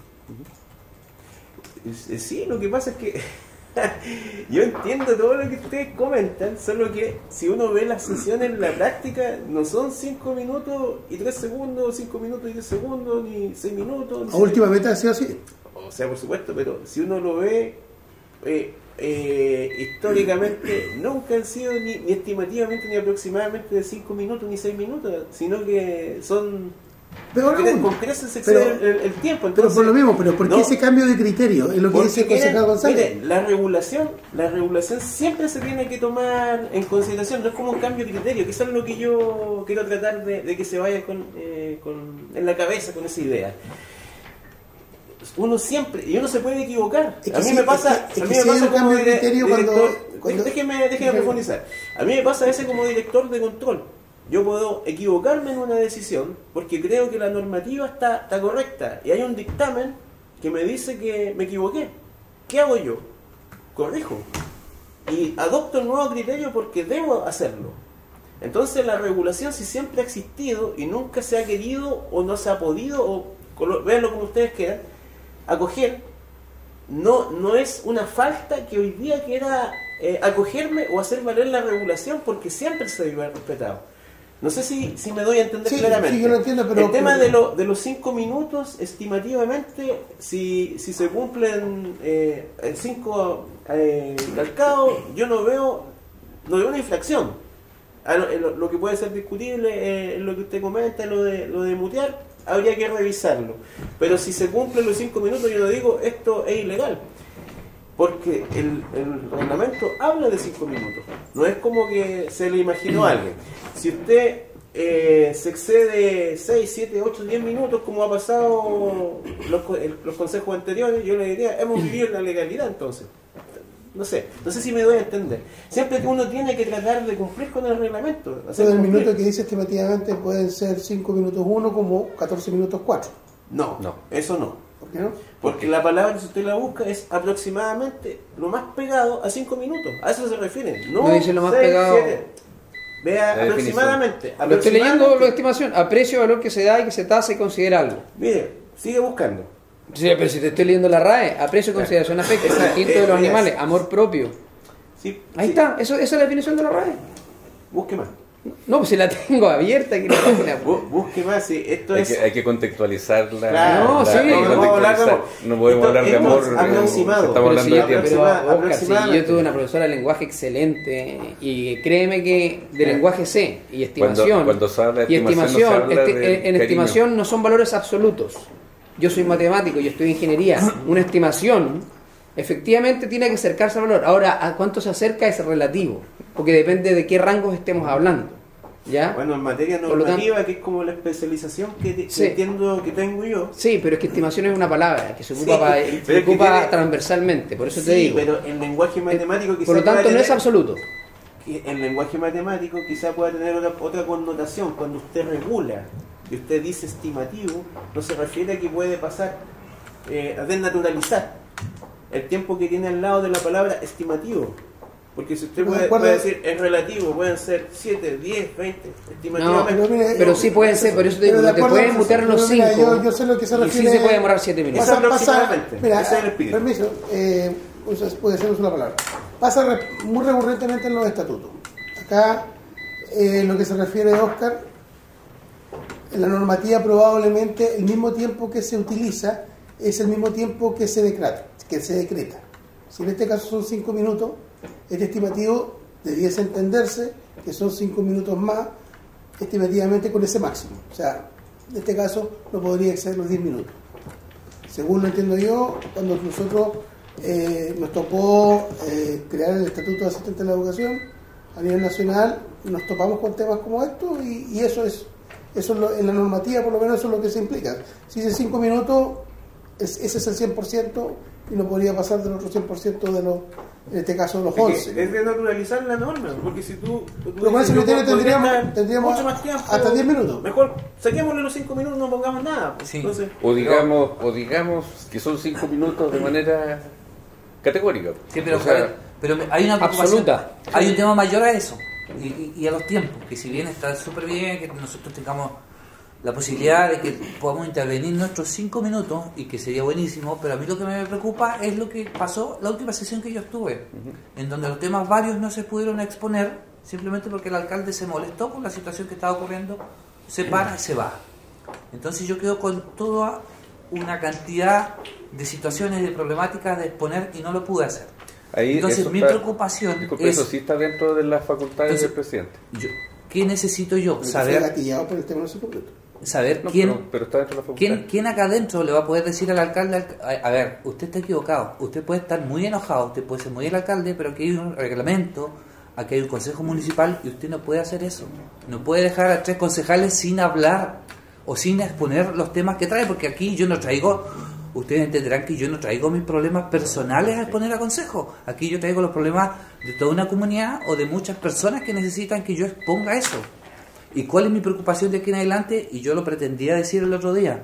Eh, Sí, lo que pasa es que yo entiendo todo lo que ustedes comentan, solo que si uno ve las sesiones en la práctica, no son cinco minutos y tres segundos, cinco minutos y diez segundos, ni seis minutos. Ni O últimamente ha sido así. O sea, por supuesto, pero si uno lo ve eh, eh, históricamente, nunca han sido ni, ni estimativamente ni aproximadamente de cinco minutos ni seis minutos, sino que son... Peor Cre- aún. con creces se excede Pero- el, el tiempo. Pero Entonces, por lo mismo, pero ¿por qué no, ese cambio de criterio? Es lo que porque dice el quieren- concejal González. mire, la regulación, la regulación siempre se tiene que tomar en consideración, no es como un cambio de criterio, que eso es lo que yo quiero tratar de, de que se vaya con, eh, con- en la cabeza con esa idea. Uno siempre, y uno se puede equivocar. Es que A mí sí, me pasa, es que- a es mí que me si hay pasa un como cambio de dire- criterio cuando- director, cuando- déjeme, déjeme profundizar. A mí me pasa ese como director de control. Yo puedo equivocarme en una decisión porque creo que la normativa está, está correcta y hay un dictamen que me dice que me equivoqué. ¿Qué hago yo? Corrijo y adopto el nuevo criterio porque debo hacerlo. Entonces la regulación, si siempre ha existido y nunca se ha querido o no se ha podido, o colo- véanlo como ustedes quieran, acoger, no, no es una falta que hoy día quiera eh, acogerme o hacer valer la regulación porque siempre se debe haber respetado. No sé si, si me doy a entender Sí, claramente. sí, yo lo entiendo, pero- el tema pero- de, lo, de los cinco minutos, estimativamente, si, si se cumplen eh, en cinco eh, calcados, yo no veo, no veo una infracción. A lo, lo- lo que puede ser discutible eh, es lo que usted comenta, lo de, lo de mutear, habría que revisarlo. Pero si se cumplen los cinco minutos, yo no digo esto es ilegal. Porque el, el reglamento habla de cinco minutos. No es como que se le imaginó a alguien. Si usted eh, se excede seis, siete, ocho, diez minutos, como ha pasado los, co- el- los consejos anteriores, yo le diría, hemos vivido en la legalidad entonces. No sé, no sé si me doy a entender. Siempre que uno tiene que tratar de cumplir con el reglamento. hacer Todo el cumplir. minuto que dice estimativamente pueden ser cinco minutos uno como catorce minutos cuatro. No, No. eso no. ¿Por qué no? Porque la palabra, si usted la busca, es aproximadamente lo más pegado a cinco minutos. A eso se refiere. No, No dice lo más seis, pegado. siete. Vea, La definición. aproximadamente. Lo estoy leyendo aproximadamente. la estimación, aprecio valor que se da y que se tasa y considera algo. Mire, sigue buscando. Sí, pero si te estoy leyendo la R A E, aprecio, consideración, afecto, Esa- instinto eh, de los mira, animales, amor propio. Sí, Ahí sí. está, eso, esa es la definición de la R A E. Busque más. No, pues si la tengo abierta aquí en la página. Bu- busque más. Sí, esto Hay es. que, hay que contextualizarla. Claro, No, la- sí, hay que no podemos hablar de contextualizar. amor. No podemos Esto- hablar de esto amor. es eh, aproximado. Estamos Pero hablando sí, de pero, tiempo. aproximada- Oscar, sí, aproximadamente. yo tuve una profesora de lenguaje excelente y créeme que de lenguaje sé y estimación. Cuando- cuando se habla de y estimación, no se estimación, habla esti- del en cariño. estimación no son valores absolutos. Yo soy matemático, yo estudio ingeniería. Una estimación efectivamente tiene que acercarse al valor. Ahora, a cuánto se acerca es relativo, porque depende de qué rangos estemos hablando. ¿Ya? Bueno, en materia Por lo normativa, que es como la especialización que, te- que Sí. entiendo que tengo yo. Sí, pero es que estimación es una palabra que se ocupa, Sí, para- pero se es que ocupa tiene- transversalmente, por eso te Sí, digo. pero en lenguaje matemático quizás Por lo tanto, pueda no es tener- absoluto. que el lenguaje matemático quizá pueda tener otra, otra connotación. Cuando usted regula y usted dice estimativo, no se refiere a que puede pasar eh, a desnaturalizar el tiempo que tiene al lado de la palabra estimativo. Porque si usted Pero de puede, acuerdo- puede decir es relativo, pueden ser siete, diez, veinte, No, estimativamente. pero mire, pero sí pueden ser, por eso te digo, Pero de no te acuerdo, pueden mutear los pero mira, cinco. yo- yo sé lo que se y sí refiere- se puede demorar siete minutos. Eso aproximadamente, mira, ese es el espíritu. permiso, eh, usa- puede ser uso la palabra. Pasa re- muy recurrentemente en los estatutos. Acá, eh, lo que se refiere a Oscar, en la normativa probablemente el mismo tiempo que se utiliza es el mismo tiempo que se decreta. Que se decreta. Si en este caso son cinco minutos, este estimativo debiese entenderse que son cinco minutos más estimativamente con ese máximo. O sea, en este caso no podría exceder los diez minutos. Según lo entiendo yo, cuando nosotros eh, nos tocó eh, crear el Estatuto de Asistente de la Educación a nivel nacional, nos topamos con temas como estos y, y eso es, eso es lo, en la normativa por lo menos eso es lo que se implica. Si dice cinco minutos, es, ese es el cien por ciento y no podría pasar del otro cien por ciento de los, en este caso de los Es once. que es de naturalizar la norma, porque si tú... tú Pero con dices, ese yo criterio podría tendríamos- estar tendríamos mucho más tiempo, hasta diez minutos. Mejor saquémosle los cinco minutos, no pongamos nada. Pues. Sí. Entonces, O digamos, o digamos que son cinco minutos de manera categórica. Sí, pero, O sea, pero me- hay una preocupación- absoluta. Hay un tema mayor a eso y, y- y a los tiempos, que si bien está súper bien que nosotros tengamos la posibilidad de que podamos intervenir nuestros cinco minutos y que sería buenísimo, pero a mí lo que me preocupa es lo que pasó la última sesión que yo estuve, en donde los temas varios no se pudieron exponer simplemente porque el alcalde se molestó con la situación que estaba ocurriendo, se para y se va. Entonces yo quedo con toda una cantidad de situaciones, de problemáticas de exponer y no lo pude hacer. ahí Entonces eso mi está- preocupación disculpe, es, eso sí está dentro de las facultades Entonces, del presidente. yo, ¿qué necesito yo? Fue Saber, gatillado por el tema de los cinco minutos. saber No, quién... pero, pero está dentro de la facultad. ¿Quién, ¿Quién acá adentro le va a poder decir al alcalde, al- a, a ver, usted está equivocado, usted puede estar muy enojado, usted puede ser muy el alcalde, pero aquí hay un reglamento, aquí hay un consejo municipal y usted no puede hacer eso. No puede dejar a tres concejales sin hablar o sin exponer los temas que trae, porque aquí yo no traigo, ustedes entenderán que yo no traigo mis problemas personales a exponer a consejo. Aquí yo traigo los problemas de toda una comunidad o de muchas personas que necesitan que yo exponga eso. ¿Y cuál es mi preocupación de aquí en adelante? Y yo lo pretendía decir el otro día.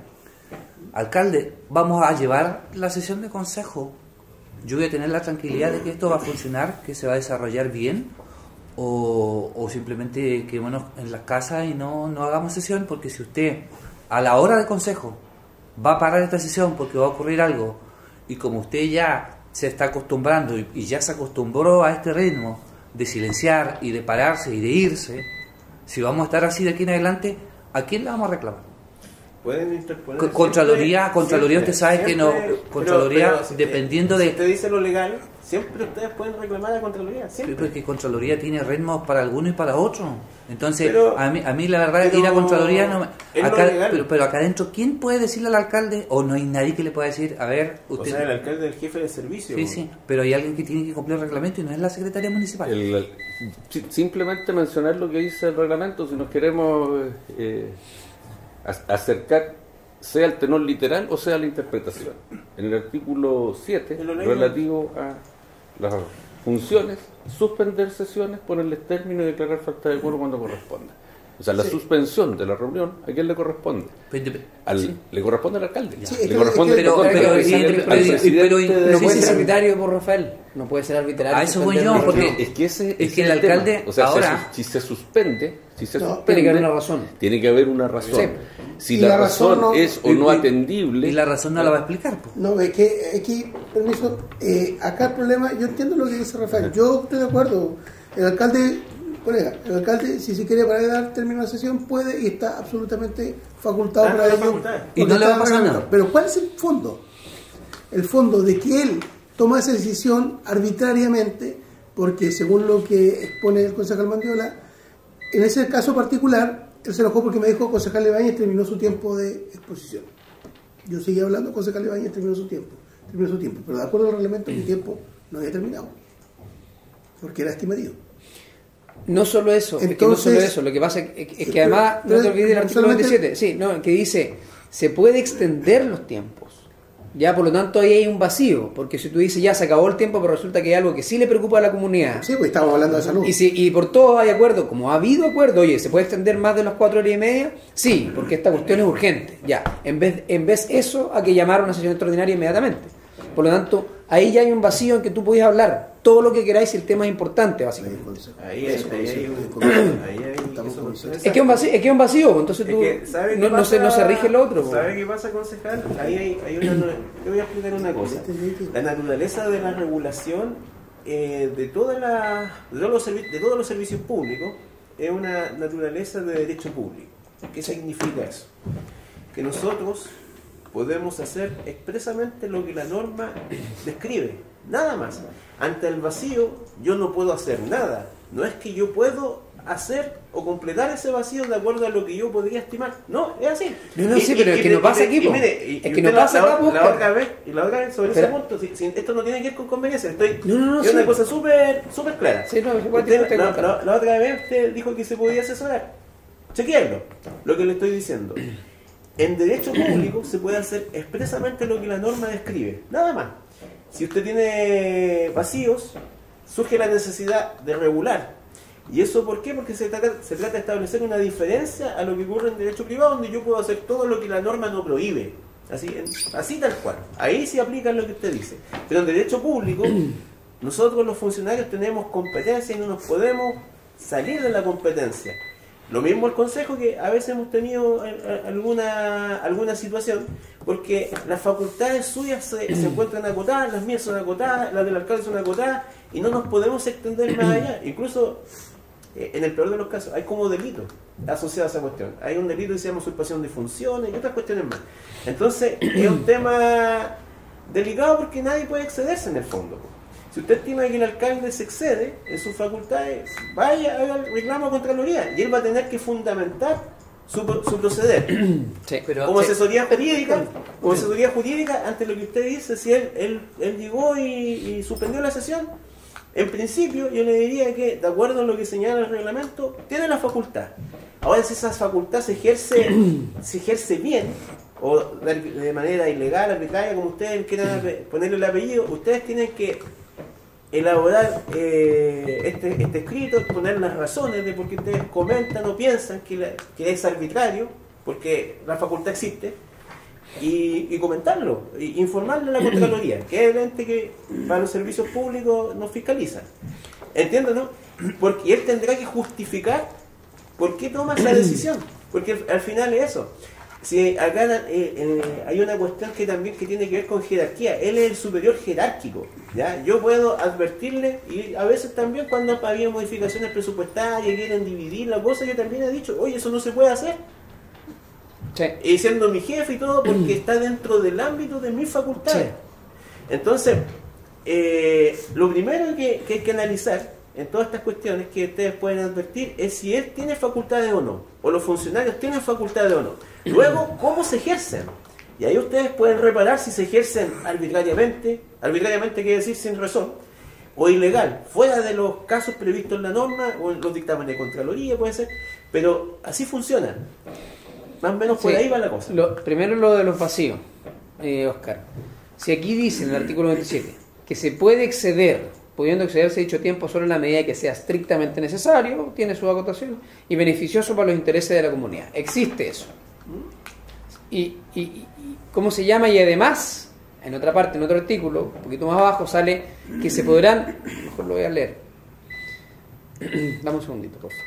Alcalde, vamos a llevar la sesión de consejo. Yo voy a tener la tranquilidad de que esto va a funcionar, que se va a desarrollar bien, o, o simplemente quedémonos en las casas y no, no hagamos sesión, porque si usted a la hora de consejo va a parar esta sesión porque va a ocurrir algo, y como usted ya se está acostumbrando y, y ya se acostumbró a este ritmo de silenciar y de pararse y de irse, Si vamos a estar así de aquí en adelante, ¿a quién le vamos a reclamar? Pueden interponer. Con- Contraloría, siempre, Contraloría, siempre, usted sabe que no. siempre, Contraloría, pero- pero si dependiendo te- de. Si usted dice lo legal, siempre ustedes pueden reclamar a Contraloría. Siempre. Porque Contraloría tiene ritmos para algunos y para otros. Entonces, Pero- a, mí, a mí la verdad pero ir a Contraloría no me- es lo acá, legal. pero, pero acá adentro, ¿quién puede decirle al alcalde? O no hay nadie que le pueda decir, a ver, O usted. sea, el alcalde es el jefe de servicio. Sí, sí, pero hay alguien que tiene que cumplir el reglamento y no es la secretaria municipal. El- el- si- simplemente mencionar lo que dice el reglamento, si nos queremos eh, a- acercar, sea el tenor literal o sea la interpretación. En el artículo siete, ¿Y lo leo? relativo a las funciones, suspender sesiones, ponerles término y declarar falta de quórum cuando corresponda. O sea, la Sí. suspensión de la reunión, ¿a quién le corresponde? Pero, Al, sí. Le corresponde al alcalde. Sí, es que- le corresponde, es que- pero- perdón, pero- al sí, presidente- pero- al pero- presidente pero- de- pero- No puede sí, ser sí. arbitrario por Rafael. No puede ser arbitrario. A eso voy suspender yo, una porque- reunión. Es que ese Es que ese el tema. alcalde O sea, se ahora- sus- si se suspende, si se No, suspende, tiene que haber una razón. Tiene que haber una razón. Sí. Si Y la, la razón, razón no- es o y- no y- atendible, Y la razón no la va a explicar. Po. No, es que aquí, permiso, eh, acá el problema, yo entiendo lo que dice Rafael, yo estoy de acuerdo, el alcalde, colega, el alcalde si se quiere para dar término de sesión puede y está absolutamente facultado Ah, para está ello. facultado. Y porque no le va a está pasar reglamentado. nada. Pero ¿cuál es el fondo? El fondo de que él toma esa decisión arbitrariamente, porque según lo que expone el concejal Mandiola, en ese caso particular, él se enojó porque me dijo concejal Ibáñez terminó su tiempo de exposición. Yo seguía hablando, concejal Ibáñez terminó su tiempo, terminó su tiempo, pero de acuerdo al reglamento mi tiempo no había terminado, porque era estimativo. No solo eso, es que no Entonces- solo eso, lo que pasa es que, es que pero- además, pero- no te olvides del pero artículo solamente- veintisiete, sí, no, que dice, se puede extender los tiempos, ya por lo tanto ahí hay un vacío, porque si tú dices ya se acabó el tiempo, pero resulta que hay algo que sí le preocupa a la comunidad, Sí, pues estamos hablando de salud. y, si, y por todos hay acuerdo, como ha habido acuerdo, oye, ¿se puede extender más de las cuatro horas y media? Sí, porque esta cuestión es urgente, ya, en vez, en vez eso hay que llamar a una sesión extraordinaria inmediatamente, por lo tanto, ahí ya hay un vacío en que tú puedes hablar todo lo que queráis si el tema es importante, básicamente. Ahí hay, Eso, ahí hay, eso, un- eso. ahí hay Estamos eso- con- esa- Es que es un vacío, es que es un vacío, entonces Es tú que, ¿sabe qué no, no, se, no se pasa? rige lo otro. po. ¿Sabe qué pasa, concejal? Ahí hay, hay una, yo voy a explicar una cosa. La naturaleza de la regulación eh, de, toda la, de, todos los servi- de todos los servicios públicos es una naturaleza de derecho público. ¿Qué significa eso? Que nosotros podemos hacer expresamente lo que la norma describe, nada más. Ante el vacío yo no puedo hacer nada. No es que yo puedo hacer o completar ese vacío de acuerdo a lo que yo podría estimar. No, es así. No, no, sí, pero es que no pasa aquí, po. mire, y- Es y que no usted pasa la, acá, la, Oscar. la otra vez, y la otra vez sobre Espera. ese punto, si- si esto no tiene que ver con conveniencia, estoy, No, no, no, es una sí. cosa súper súper clara. Sí, no, igual Usted- te- te- la, te- la- la otra vez usted dijo que se podía asesorar. Chequearlo, lo que le estoy diciendo. En derecho público se puede hacer expresamente lo que la norma describe, nada más. Si usted tiene vacíos, surge la necesidad de regular. ¿Y eso por qué? Porque se trata, se trata de establecer una diferencia a lo que ocurre en derecho privado, donde yo puedo hacer todo lo que la norma no prohíbe. Así, en- así tal cual. Ahí se aplica lo que usted dice. Pero en derecho público, nosotros los funcionarios tenemos competencia y no nos podemos salir de la competencia. Lo mismo el consejo, que a veces hemos tenido eh, eh, alguna alguna situación, porque las facultades suyas se, se encuentran acotadas, las mías son acotadas, las del alcalde son acotadas, y no nos podemos extender más allá. Incluso, eh, en el peor de los casos, hay como delito asociado a esa cuestión. Hay un delito que se llama usurpación de funciones y otras cuestiones más. Entonces, es un tema delicado porque nadie puede excederse en el fondo. Si usted estima que el alcalde se excede en sus facultades, vaya, haga el reclamo a Contraloría y él va a tener que fundamentar su, su proceder. Sí. Pero, Como sí, asesoría jurídica, como asesoría jurídica, ante lo que usted dice, si él, él, él llegó y, y suspendió la sesión, en principio yo le diría que, de acuerdo a lo que señala el reglamento, tiene la facultad. Ahora, si esa facultad se ejerce, se ejerce bien, o de, de manera ilegal, arbitraria, como ustedes quieran ape- ponerle el apellido, ustedes tienen que elaborar eh, este, este escrito, poner las razones de por qué ustedes comentan o piensan que, la- que es arbitrario, porque la facultad existe, y, y comentarlo, y informarle a la Contraloría, que es el ente que para los servicios públicos nos fiscaliza. ¿Entiendes, no? Porque él tendrá que justificar por qué toma esa decisión, porque al, al final es eso. si acá eh, eh, hay una cuestión que también que tiene que ver con jerarquía, él es el superior jerárquico, ¿ya? Yo puedo advertirle, y a veces también cuando había modificaciones presupuestarias, quieren dividir la cosa, yo también he dicho, oye, eso no se puede hacer. Sí. Y siendo mi jefe y todo, porque está dentro del ámbito de mis facultades. Sí. Entonces, eh, lo primero que, que hay que analizar en todas estas cuestiones que ustedes pueden advertir es si él tiene facultades o no, o los funcionarios tienen facultades o no. Luego, ¿cómo se ejercen? Y ahí ustedes pueden reparar si se ejercen arbitrariamente, arbitrariamente quiere decir sin razón, o ilegal, fuera de los casos previstos en la norma, o en los dictámenes de Contraloría puede ser, pero así funciona. Más o menos por Sí. ahí va la cosa. Lo, primero lo de los vacíos, eh, Oscar. Si aquí dice en el artículo veintisiete que se puede exceder, pudiendo excederse dicho tiempo solo en la medida que sea estrictamente necesario, tiene su acotación, y beneficioso para los intereses de la comunidad. Existe eso. Y, y, y ¿cómo se llama? Y además, en otra parte, en otro artículo, un poquito más abajo, sale que se podrán, mejor lo voy a leer. Dame un segundito, por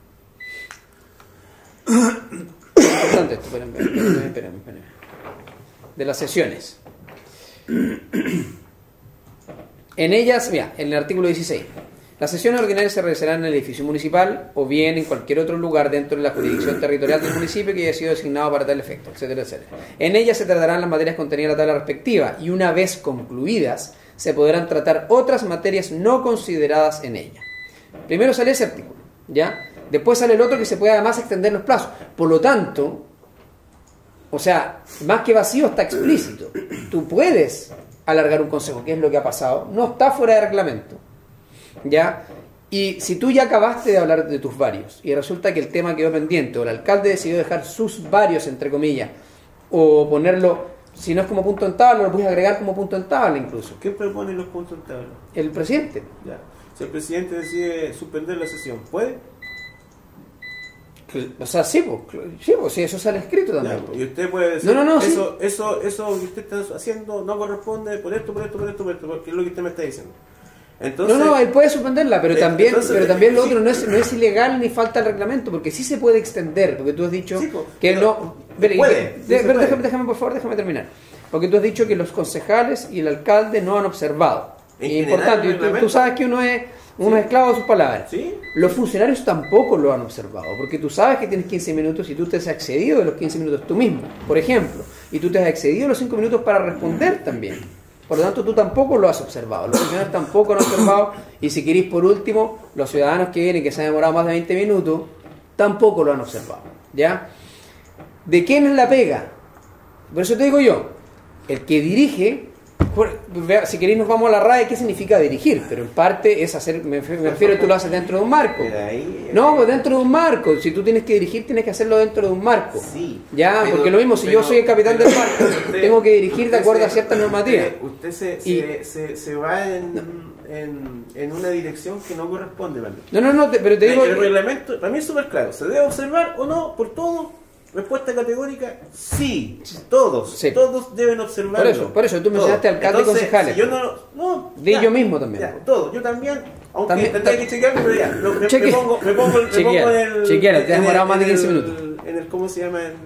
favor. Importante esto, espérenme, espérenme, espérenme, espérenme. De las sesiones. En ellas, mira, en el artículo dieciséis, las sesiones ordinarias se realizarán en el edificio municipal o bien en cualquier otro lugar dentro de la jurisdicción territorial del municipio que haya sido designado para tal efecto, etcétera, etcétera. En ellas se tratarán las materias contenidas en la tabla respectiva y una vez concluidas se podrán tratar otras materias no consideradas en ella. Primero sale ese artículo, ¿ya? Después sale el otro que se puede además extender los plazos. Por lo tanto, o sea, más que vacío está explícito. Tú puedes alargar un consejo, que es lo que ha pasado, no está fuera de reglamento, ¿ya? Y si tú ya acabaste de hablar de tus varios y resulta que el tema quedó pendiente o el alcalde decidió dejar sus varios, entre comillas, o ponerlo, si no es como punto en tabla, lo puedes agregar como punto en tabla incluso. ¿Quién propone los puntos en tabla? El presidente. Ya. Si el presidente decide suspender la sesión, ¿puede? O sea, sí, pues, sí, pues, sí, eso sale escrito también. Ya, y usted puede decir, No, no, no, eso, eso, eso que usted está haciendo no corresponde por esto, por esto, por esto, por esto, porque es lo que usted me está diciendo. Entonces, no, no, él puede suspenderla, pero eh, también, entonces, pero también lo sí. otro no es, no es ilegal ni falta el reglamento, porque sí se puede extender, porque tú has dicho Sí, pues, que pero no... Pero, puede, que- sí de- se pero puede. déjame, déjame, por favor, déjame terminar. Porque tú has dicho que los concejales y el alcalde no han observado. En Y es general, importante, el y tú, reglamento- tú sabes que uno es, uno Sí. es esclavo de sus palabras. ¿Sí? Los funcionarios tampoco lo han observado, porque tú sabes que tienes quince minutos y tú te has excedido de los quince minutos tú mismo, por ejemplo, y tú te has excedido de los cinco minutos para responder también. Por lo tanto, tú tampoco lo has observado, los funcionarios tampoco lo han observado, y si queréis, por último, los ciudadanos que vienen, que se han demorado más de veinte minutos, tampoco lo han observado, ¿ya? ¿De quién es la pega? Por eso te digo yo, el que dirige... Por- vea, si queréis nos vamos a la R A E, ¿qué significa dirigir? Pero en parte es hacer, me, me refiero a que tú lo haces dentro de un marco. Pero ahí- No, pues dentro de un marco. Si tú tienes que dirigir, tienes que hacerlo dentro de un marco. Sí. Ya, Pero- porque lo mismo, si pero- yo soy el capitán pero del marco, usted- tengo que dirigir de usted acuerdo se- a ciertas normativas. Usted, usted se, Y- se, se, se va en, en, en una dirección que no corresponde para mí. No, no, no, te- pero te digo... El reglamento, para mí es súper claro. ¿Se debe observar o no por todo? Respuesta categórica, sí. Todos. Sí. Todos deben observarlo. Por eso, por eso, tú mencionaste Todos. alcalde y Entonces, concejales. si yo no, no, Di ya, yo mismo también. ya, todo. Yo también, aunque También- tendría ta- que chequearme, pero ya. lo- me, me Cheque- pongo, me pongo, me Chequeala, pongo en el... chequeala, te has en el- demorado más de en el- quince minutos. En el, ¿cómo se llama? En,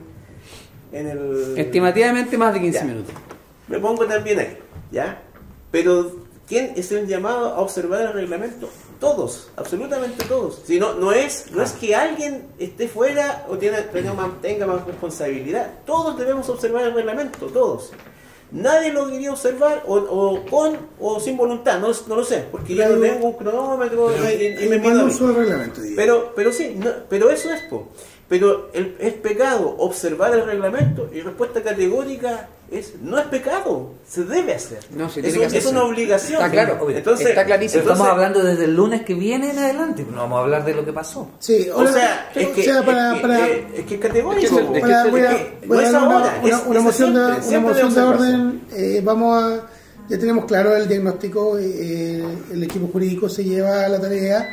en el... Estimativamente más de quince Ya. minutos. Me pongo también ahí, ¿ya? Pero, ¿quién es el llamado a observar el reglamento? Todos, absolutamente todos. Si no, no es, no es que alguien esté fuera o tiene, tenga más, tenga más responsabilidad. Todos debemos observar el reglamento, todos. Nadie lo quería observar o, o con o sin voluntad, no, no lo sé, porque yo no Pero- tengo un cronómetro y, y- y me El mal pido- uso del reglamento, digo. pero, pero sí, no, pero eso es, po. Pero el- es pecado observar el reglamento y respuesta categórica es no es pecado, se debe hacer. No, se es, tiene un- que hacer. es una obligación. Está claro, entonces, está clarísimo. entonces- Estamos hablando desde el lunes que viene en adelante, no vamos a hablar de lo que pasó. Sí, O ahora- sea, es que, o sea, para, es que, para, eh, es que es categórico. Es que- po. es para- Es voy a, que voy no a es dar una, ahora, una- es- una es moción, siempre, de, una siempre moción de debe observarse. orden. Eh, vamos a, ya tenemos claro el diagnóstico. eh, el equipo jurídico se lleva a la tarea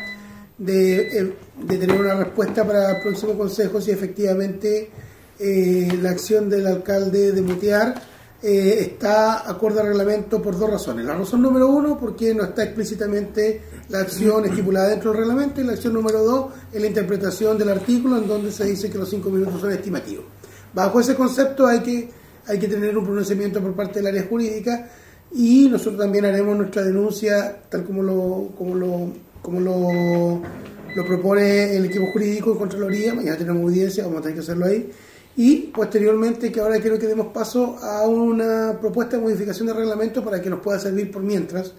de, eh, de tener una respuesta para el próximo consejo si efectivamente eh, la acción del alcalde de mutear eh, está acorde al reglamento por dos razones. La razón número uno, porque no está explícitamente la acción estipulada dentro del reglamento, y la acción número dos es la interpretación del artículo en donde se dice que los cinco minutos son estimativos. bajo ese concepto hay que, hay que tener un pronunciamiento por parte del área jurídica, y nosotros también haremos nuestra denuncia tal como lo, como lo, como lo, lo propone el equipo jurídico de Contraloría. Mañana tenemos audiencia, vamos a tener que hacerlo ahí. Y posteriormente, que ahora quiero que demos paso a una propuesta de modificación de reglamento para que nos pueda servir por mientras,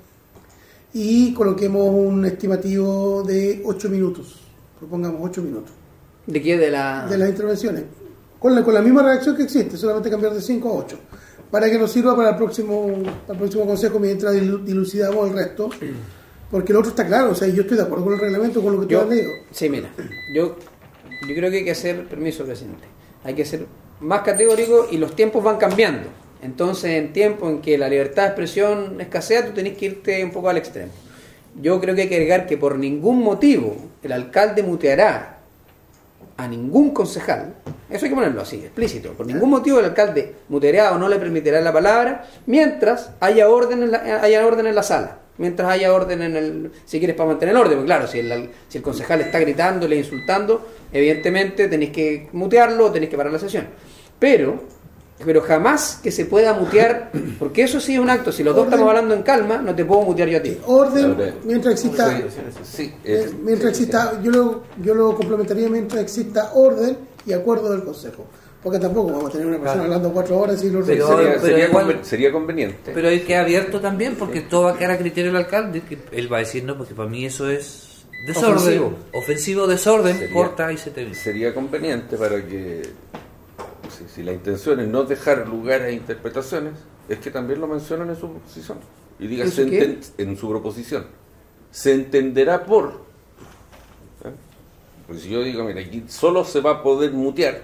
y coloquemos un estimativo de ocho minutos, propongamos ocho minutos. ¿De qué? De la... De las intervenciones, con la, con la misma redacción que existe, solamente cambiar de cinco a ocho, para que nos sirva para el próximo, para el próximo consejo mientras dilucidamos el resto, porque el otro está claro. O sea, yo estoy de acuerdo con el reglamento, con lo que tú Yo- has leído. Sí, mira, yo, yo creo que hay que hacer, permiso, presidente, hay que ser más categórico, y los tiempos van cambiando. Entonces, en tiempos en que la libertad de expresión escasea, tú tenés que irte un poco al extremo. Yo creo que hay que agregar que por ningún motivo el alcalde muteará a ningún concejal. Eso hay que ponerlo así, explícito. Por ningún motivo el alcalde muteará o no le permitirá la palabra mientras haya orden en la, haya orden en la sala. Mientras haya orden en el... Si quieres, para mantener el orden, porque claro, si el, si el concejal está gritándole, insultando, evidentemente tenéis que mutearlo o tenéis que parar la sesión. Pero, pero jamás que se pueda mutear, porque eso sí es un acto. Si los dos Orden. estamos hablando en calma, no te puedo mutear yo a ti. Orden, Ahora, mientras exista... Sí, sí, Eh, es- mientras sí, exista, yo lo, yo lo complementaría mientras exista orden y acuerdo del Consejo, porque tampoco vamos a tener una persona Claro. hablando cuatro horas y lo Pero- sería, pero sería igual- conven- sería conveniente. Pero hay que abierto también, porque todo va a quedar a criterio del alcalde, que él va a decir no, porque para mí eso es desorden, Ofensivo. ofensivo, desorden, Sería- corta y se te dice. Sería conveniente para que, si, si la intención es no dejar lugar a interpretaciones, es que también lo mencionan en su proposición. Y diga, ¿En se su qué? enten- en su proposición. Se entenderá por... ¿eh? Porque si yo digo, mira, aquí solo se va a poder mutear,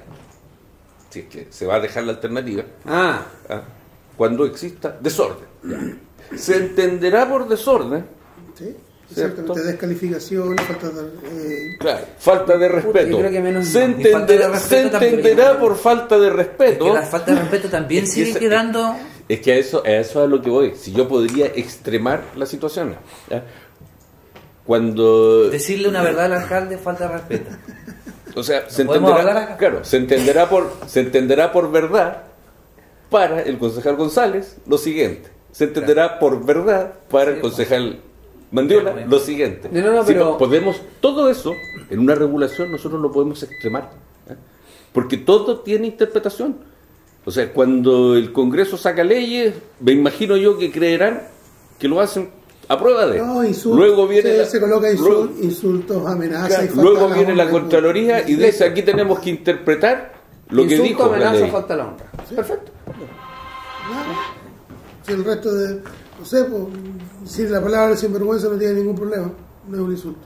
si es que se va a dejar la alternativa, Ah, ¿ah? cuando exista desorden. Se entenderá por desorden, ¿sí? ¿cierto? Exactamente, descalificación, falta de... eh, claro, falta de respeto. yo creo que menos se no. Y falta de entenderá, respeto se también. entenderá por falta de respeto. Que la falta de respeto también Es que sigue ese- quedando. Es que a eso, a eso es a lo que voy. Si yo podría extremar la situación. ¿ya? Cuando... Decirle una verdad al alcalde falta de respeto. O sea, se podemos hablar entenderá, acá. claro, se entenderá por, se entenderá por verdad para el concejal González lo siguiente. Se entenderá por verdad para el Sí, concejal Mandiola Sí, lo siguiente. No, no, no, Sí, pero- po- podemos, todo eso en una regulación nosotros lo podemos extremar. ¿eh? Porque todo tiene interpretación. O sea, cuando el Congreso saca leyes, me imagino yo que creerán que lo hacen a prueba de. no, insultos, luego viene se, la- se coloca insul- luego- insultos, amenazas, Claro, y falta luego la viene la honra. Contraloría y dice, aquí tenemos que interpretar lo que insulto, dijo la amenaza, ley. falta la honra. Perfecto. Nada. Si el resto de... No sé, pues, si la palabra sinvergüenza no tiene ningún problema, no es un insulto.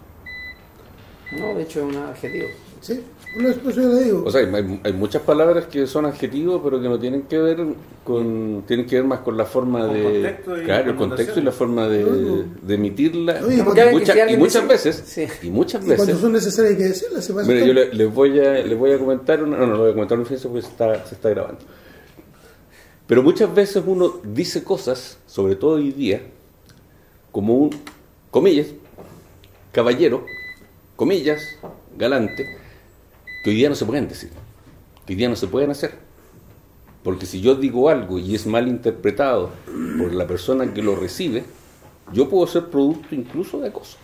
No, de hecho es un adjetivo. ¿Sí? Por eso yo le digo. O sea, hay, hay muchas palabras que son adjetivos, pero que no tienen que ver con, tienen que ver más con la forma Con de, contexto y claro, el contexto y la forma de, Luego. de emitirla. Oye, y, porque alguien- muchas- si y alguien muchas dice- veces, Sí. y muchas y cuando veces, son necesarias hay que decirlas, se pasa mira, yo todo. le- les voy a, les voy a comentar una, no, no, lo voy a comentar una fiesta porque se está, se está grabando. Pero muchas veces uno dice cosas, sobre todo hoy día, como un, comillas, caballero, comillas, galante, que hoy día no se pueden decir, que hoy día no se pueden hacer. Porque si yo digo algo y es mal interpretado por la persona que lo recibe, yo puedo ser producto incluso de acoso.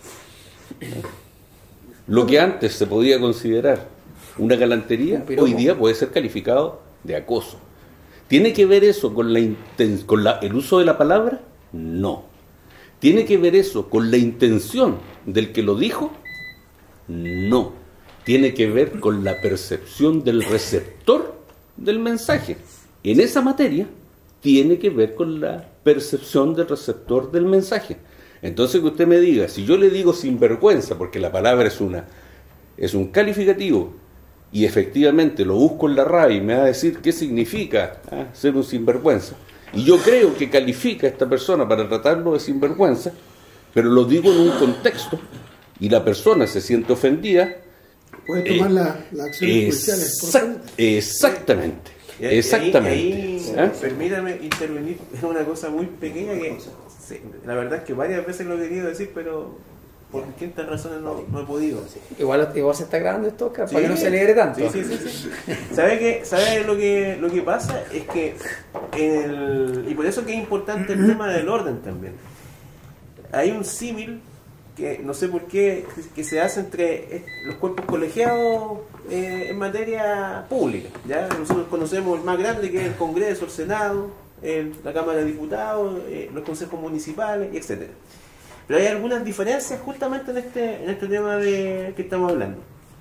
Lo que antes se podía considerar una galantería, Un piropo. hoy día puede ser calificado de acoso. ¿Tiene que ver eso con, la inten- con la- el uso de la palabra? No. ¿Tiene que ver eso con la intención del que lo dijo? No. Tiene que ver con la percepción del receptor del mensaje. En esa materia, tiene que ver con la percepción del receptor del mensaje. Entonces que usted me diga, si yo le digo sinvergüenza, porque la palabra es una, es un calificativo, y efectivamente lo busco en la R A I y me va a decir qué significa ah, ser un sinvergüenza, y yo creo que califica a esta persona para tratarlo de sinvergüenza, pero lo digo en un contexto, y la persona se siente ofendida, Puede tomar eh, la- las acciones judiciales. por exact- favor. exactamente, Y ahí- exactamente. ahí- ahí, ¿Ah? permítame intervenir en una cosa muy pequeña que sí, la verdad es que varias veces lo he querido decir, pero por distintas razones no, no he podido. Igual, igual se está grabando esto, Oscar, Sí. para que no se alegre tanto. Sí, sí, sí, sí. ¿Sabe qué? ¿Sabe lo que lo que pasa? Es que en el, y por eso que es importante el tema del orden también. Hay un símil que no sé por qué que se hace entre los cuerpos colegiados eh, en materia pública. ¿Ya? Nosotros conocemos el más grande, que es el Congreso, el Senado, el, la Cámara de Diputados, eh, los consejos municipales, etcétera. Pero hay algunas diferencias justamente en este en este tema de que estamos hablando.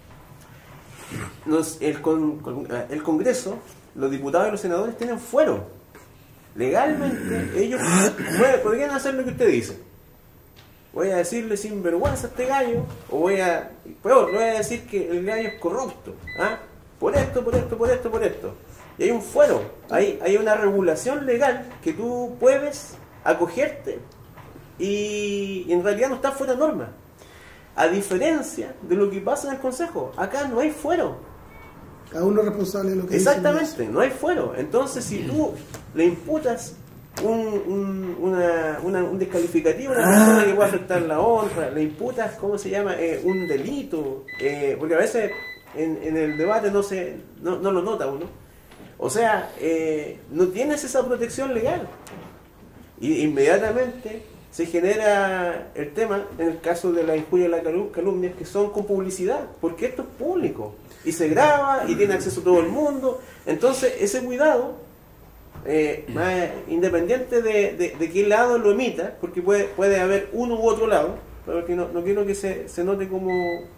Nos, el, con, con, el Congreso, los diputados y los senadores tienen fuero. Legalmente ellos pueden, podrían hacer lo que usted dice. Voy a decirle sinvergüenza a este gallo, o voy a, peor, le voy a decir que el gallo es corrupto, ¿ah? Por esto, por esto, por esto, por esto. Y hay un fuero, hay, hay una regulación legal que tú puedes acogerte y, y en realidad no está fuera de norma. A diferencia de lo que pasa en el Consejo, acá no hay fuero. Cada uno es responsable de lo que Exactamente, dice. no hay fuero. Entonces, si tú le imputas un, un, una, una, un descalificativo a una persona que puede afectar la honra, le imputas, ¿cómo se llama? Eh, un delito, eh, porque a veces en, en el debate no, se, no, no lo nota uno. O sea, eh, no tienes esa protección legal. Y inmediatamente se genera el tema, en el caso de la injuria y la calumnia, que son con publicidad, porque esto es público. Y se graba y tiene acceso todo el mundo. Entonces, ese cuidado, eh, más independiente de, de, de qué lado lo emita, porque puede, puede haber uno u otro lado, porque no, no quiero que se, se note como,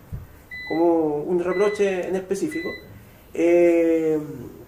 como un reproche en específico, eh,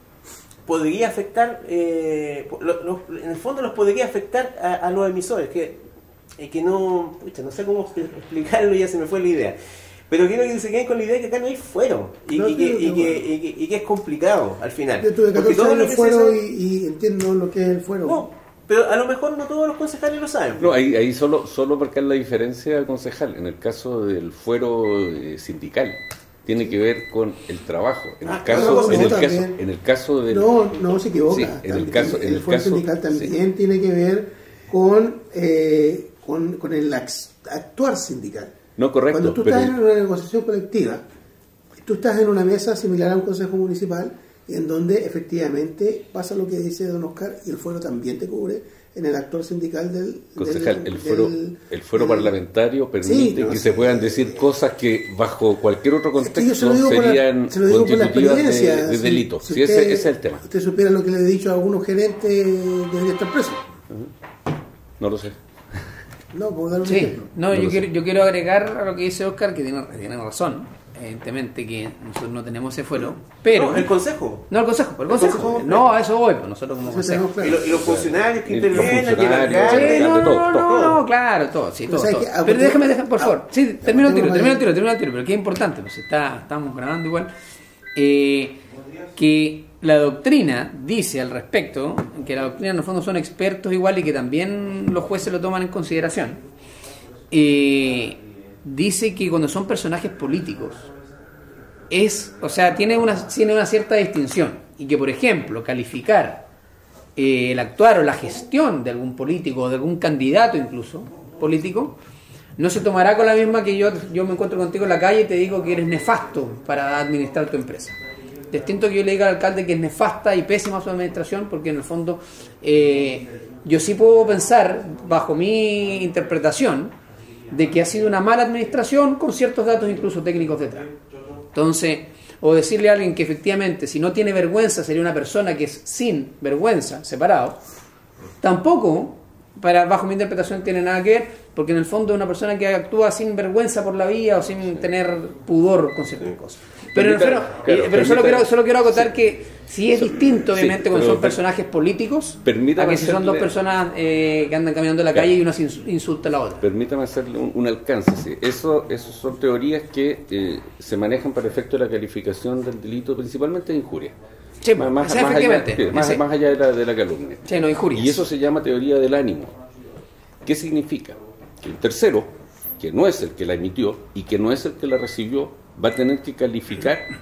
podría afectar, eh, lo, lo, en el fondo los podría afectar a, a los emisores, que, eh, que no, pucha, no sé cómo explicarlo, ya se me fue la idea. Pero quiero que se queden con la idea de que acá no hay fuero y, No, y, que, sí, y, no, que, bueno. y, que, y que es complicado al final. Yo tuve Porque catorce todo lo años que fuero se hace- y, y entiendo lo que es el fuero. No, pero a lo mejor no todos los concejales lo saben. No, ahí, ahí solo, solo marcar la diferencia, concejal. En el caso del fuero eh, sindical, tiene que ver con el trabajo. En el Ah, caso, claro, en el no, caso, también. en el caso del No, no se equivoca. Sí, en el También, caso- en el fuero caso- sindical también sí. tiene que ver con, eh, con, con el ax- actuar sindical. no correcto, Cuando tú pero estás en una negociación colectiva, tú estás en una mesa similar a un consejo municipal, en donde efectivamente pasa lo que dice don Oscar, y el fuero también te cubre en el actuar sindical del... concejal, del- el fuero, del- el fuero del- parlamentario permite Sí, no, que sí. se puedan decir cosas que bajo cualquier otro Es que yo se contexto lo digo por la- serían se lo digo por la constitutivas de, experiencia. de Si- delito. si Sí, usted- ese, ese es el tema. Usted supiera lo que le he dicho a algunos gerentes, debería estar preso. No lo sé. No, por dar un Sí, ejemplo. no, No yo lo quiero, sé. yo quiero agregar a lo que dice Oscar, que tiene, tiene razón, evidentemente que nosotros no tenemos ese fuero, pero... No, el consejo. No, el consejo, pero el El consejo. consejo. No, a eso voy, pues nosotros como Eso consejo. tenemos claro. Y, lo- y los funcionarios que Y los intervienen, y el funcionarios, alcalde. Sí, no, de todo, no, no, todo. no, claro, todo, sí, Pero todo, ¿sabes todo. qué? Ah, Pero porque- déjame, déjame, por ah, favor. Sí, ya, termino el tiro, tengo termino el ahí. tiro, termino el tiro, pero que es importante, pues está, estamos grabando igual. Eh, que la doctrina dice al respecto, que la doctrina en el fondo son expertos igual y que también los jueces lo toman en consideración. Eh, dice que cuando son personajes políticos, es, o sea, tiene una, tiene una cierta distinción y que, por ejemplo, calificar eh, el actuar o la gestión de algún político o de algún candidato incluso político no se tomará con la misma que yo, yo me encuentro contigo en la calle y te digo que eres nefasto para administrar tu empresa. Distinto que yo le diga al alcalde que es nefasta y pésima su administración, porque en el fondo eh, yo sí puedo pensar, bajo mi interpretación, de que ha sido una mala administración con ciertos datos incluso técnicos detrás. Entonces, o decirle a alguien que efectivamente si no tiene vergüenza sería una persona que es sin vergüenza, separado, tampoco, para, bajo mi interpretación, tiene nada que ver, porque en el fondo es una persona que actúa sin vergüenza por la vía o sin tener pudor con ciertas cosas. Pero, Permita- pero, claro, eh, pero solo, permita- quiero, solo quiero acotar sí. que si es Sí, distinto, obviamente, sí, cuando pero son per- personajes políticos, permítame a que si son dos hacerle- personas eh, que andan caminando en la Claro. calle y una se ins- insulta a la otra. Permítame hacerle un, un alcance. ¿Sí? Eso, eso son teorías que eh, se manejan para efecto de la calificación del delito, principalmente de injuria. Sí, más, más, o sea, más allá, efectivamente, sí, más, sí. más allá de la, de la calumnia. Sí, no, injurias. Y eso se llama teoría del ánimo. ¿Qué significa? Que el tercero, que no es el que la emitió y que no es el que la recibió, va a tener que calificar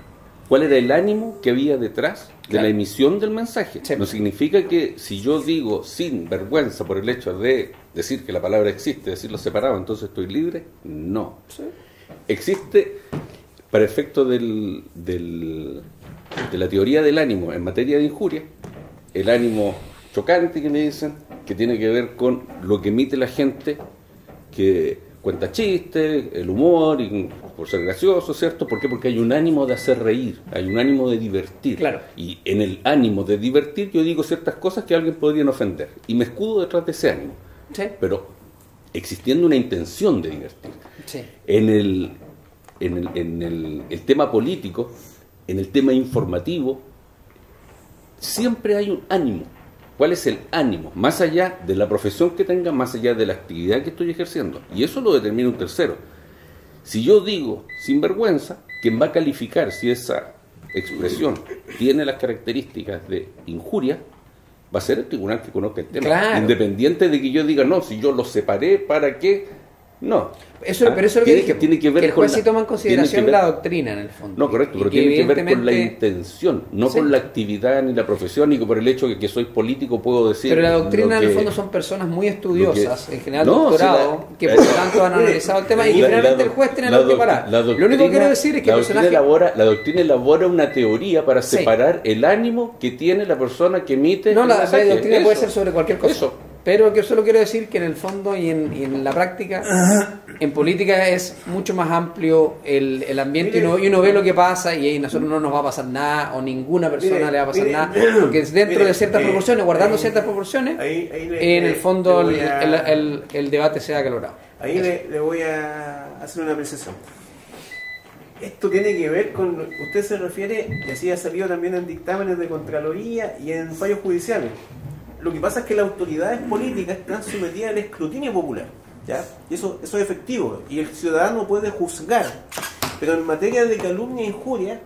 cuál era el ánimo que había detrás de Claro. la emisión del mensaje. Sí. No significa que si yo digo sin vergüenza por el hecho de decir que la palabra existe, decirlo separado, entonces estoy libre. No. Existe, para efecto del, del, de la teoría del ánimo en materia de injuria, el ánimo chocante que le dicen, que tiene que ver con lo que emite la gente, que cuenta chistes, el humor, y por ser gracioso, ¿cierto? ¿Por qué? Porque hay un ánimo de hacer reír, hay un ánimo de divertir. Claro. Y en el ánimo de divertir yo digo ciertas cosas que a alguien podrían ofender. Y me escudo detrás de ese ánimo. Sí. Pero existiendo una intención de divertir. Sí. En el, en el, en el, el tema político, en el tema informativo, siempre hay un ánimo. ¿Cuál es el ánimo? Más allá de la profesión que tenga, más allá de la actividad que estoy ejerciendo. Y eso lo determina un tercero. Si yo digo sin vergüenza, quien va a calificar si esa expresión tiene las características de injuria, va a ser el tribunal que conozca el tema. Claro. Independiente de que yo diga, no, si yo lo separé, ¿para qué? No. Eso, Ah, pero eso es lo que tiene dije, que, tiene que ver el con juez la- sí toma en tiene consideración que ver- la doctrina en el fondo. No, correcto, Y pero que tiene que ver con la evidentemente- intención, no Sí. con la actividad ni la profesión, ni por el hecho de que soy político puedo decir. Pero la doctrina lo en el que- fondo son personas muy estudiosas, lo que- en general No, doctorado, si la- que por lo tanto han analizado el tema y que La- finalmente la el juez tiene la algo que doc- parar. la Lo único que doctrina- quiero decir es que la el doctrina personaje... elabora, la doctrina elabora una teoría para Sí. separar el ánimo que tiene la persona que emite No, el la, la mensaje. doctrina Eso. puede ser sobre cualquier cosa. Eso. Pero que solo quiero decir que en el fondo y en, y en la práctica, en política es mucho más amplio el, el ambiente y uno, y uno ve lo que pasa y ahí a nosotros no nos va a pasar nada o ninguna persona Mire, le va a pasar mire, nada. Porque es dentro mire, de ciertas eh, proporciones, guardando ahí- ciertas proporciones, ahí- ahí le- en le- el fondo le el, voy a- el, el- el debate sea acalorado. Ahí le, le voy a hacer una apreciación. Esto tiene que ver con, usted se refiere, y así ha salido también en dictámenes de Contraloría y en fallos judiciales. Lo que pasa es que las autoridades políticas están sometidas al escrutinio popular, ¿ya? Y eso, eso es efectivo, y el ciudadano puede juzgar. Pero en materia de calumnia e injuria,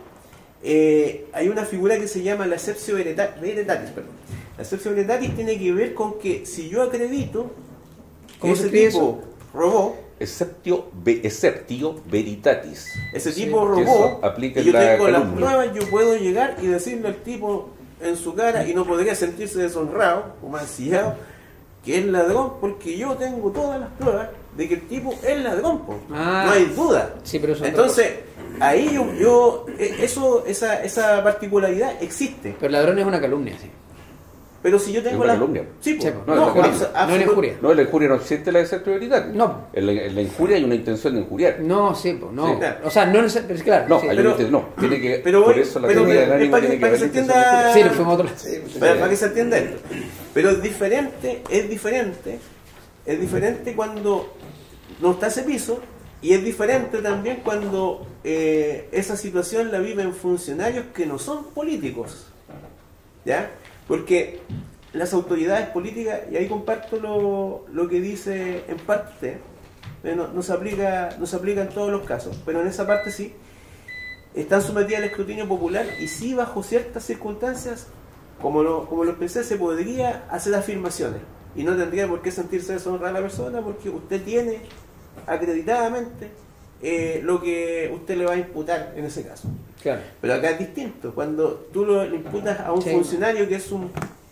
eh, hay una figura que se llama la exceptio verita- veritatis, perdón. La exceptio veritatis tiene que ver con que si yo acredito que ¿Cómo se ese escribe tipo robó, Exceptio, ve- exceptio veritatis. ese Sí, tipo que robó, eso aplica y yo en la tengo las calumnia. pruebas, yo puedo llegar y decirle al tipo en su cara, y no podría sentirse deshonrado o mancillado, que es ladrón, porque yo tengo todas las pruebas de que el tipo es ladrón, po. Ah. No hay duda. Sí, pero eso es Entonces, ahí yo, yo eh, eso, esa, esa particularidad existe. Pero ladrón es una calumnia, sí. Pero si yo tengo Es una la... calumnia. Sí, po. Sí, po. No, no, es una abso- No es absolut- injuria. No, en la injuria no existe la exceptio veritatis. No. En la, en la injuria hay una intención de injuriar. No, sí, pues, no. Sí. O sea, no neces- pero claro. No, sí. hay Pero- una inten- no, tiene que, pero por voy- eso la pero teoría es del ánimo para que- tiene que para que haber se intención de entienda- injuriar. Sí, nos fuimos a otro lado. Sí, para, para que se entienda esto. Pero es diferente, es diferente, es diferente cuando no está ese piso, y es diferente también cuando eh, esa situación la viven funcionarios que no son políticos. ¿Ya? Porque las autoridades políticas, y ahí comparto lo, lo que dice en parte, eh, no, no se aplica, no se aplica en todos los casos, pero en esa parte sí, están sometidas al escrutinio popular y sí bajo ciertas circunstancias, como lo, como lo expresé, se podría hacer afirmaciones y no tendría por qué sentirse deshonrada la persona porque usted tiene acreditadamente eh, lo que usted le va a imputar en ese caso. Claro. Pero acá es distinto, cuando tú lo, le imputas a un Sí. funcionario que es un,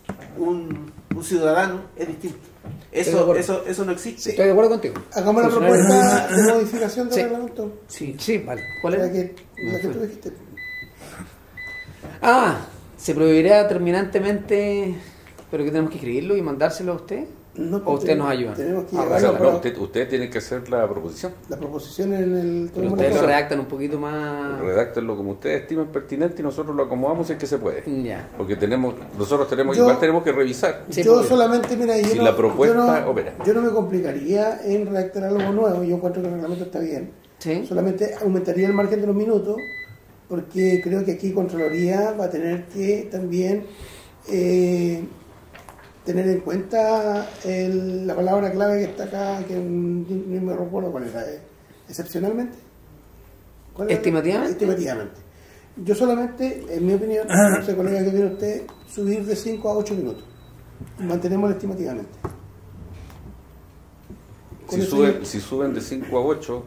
un, un ciudadano, es distinto. Estoy de Eso, acuerdo. eso, eso no existe. Estoy de acuerdo contigo. Hagamos la Funcionario- propuesta de modificación del Sí. reglamento. Sí, sí, vale. ¿Cuál La es? que, la que tú dijiste. Ah, se prohibirá terminantemente, pero que tenemos que escribirlo y mandárselo a usted. No, ¿O usted nos ayuda? Tenemos que Ah, O llevarlo sea, para no, usted, usted tiene que hacer la proposición. la proposición en el... Pero ustedes lo redactan un poquito más. Redáctenlo como ustedes estimen pertinente y nosotros lo acomodamos si es que se puede. Ya. Porque tenemos, nosotros tenemos, Yo- igual tenemos que revisar. Sí, yo porque- solamente, mira, yo Si no, la propuesta yo no, opera. yo no me complicaría en redactar algo nuevo, yo encuentro que el reglamento está bien. Sí. Solamente aumentaría el margen de los minutos, porque creo que aquí Contraloría va a tener que también eh, tener en cuenta el- la palabra clave que está acá, que ni, ni me recuerdo cuál era, eh, excepcionalmente. ¿Cuál era? ¿Estimativamente? Estimativamente. Yo solamente, en mi opinión, no sé, colega, que viene usted, subir de cinco a ocho minutos. Mantenemos estimativamente. Con Si eso suben, yo- si suben de cinco a ocho,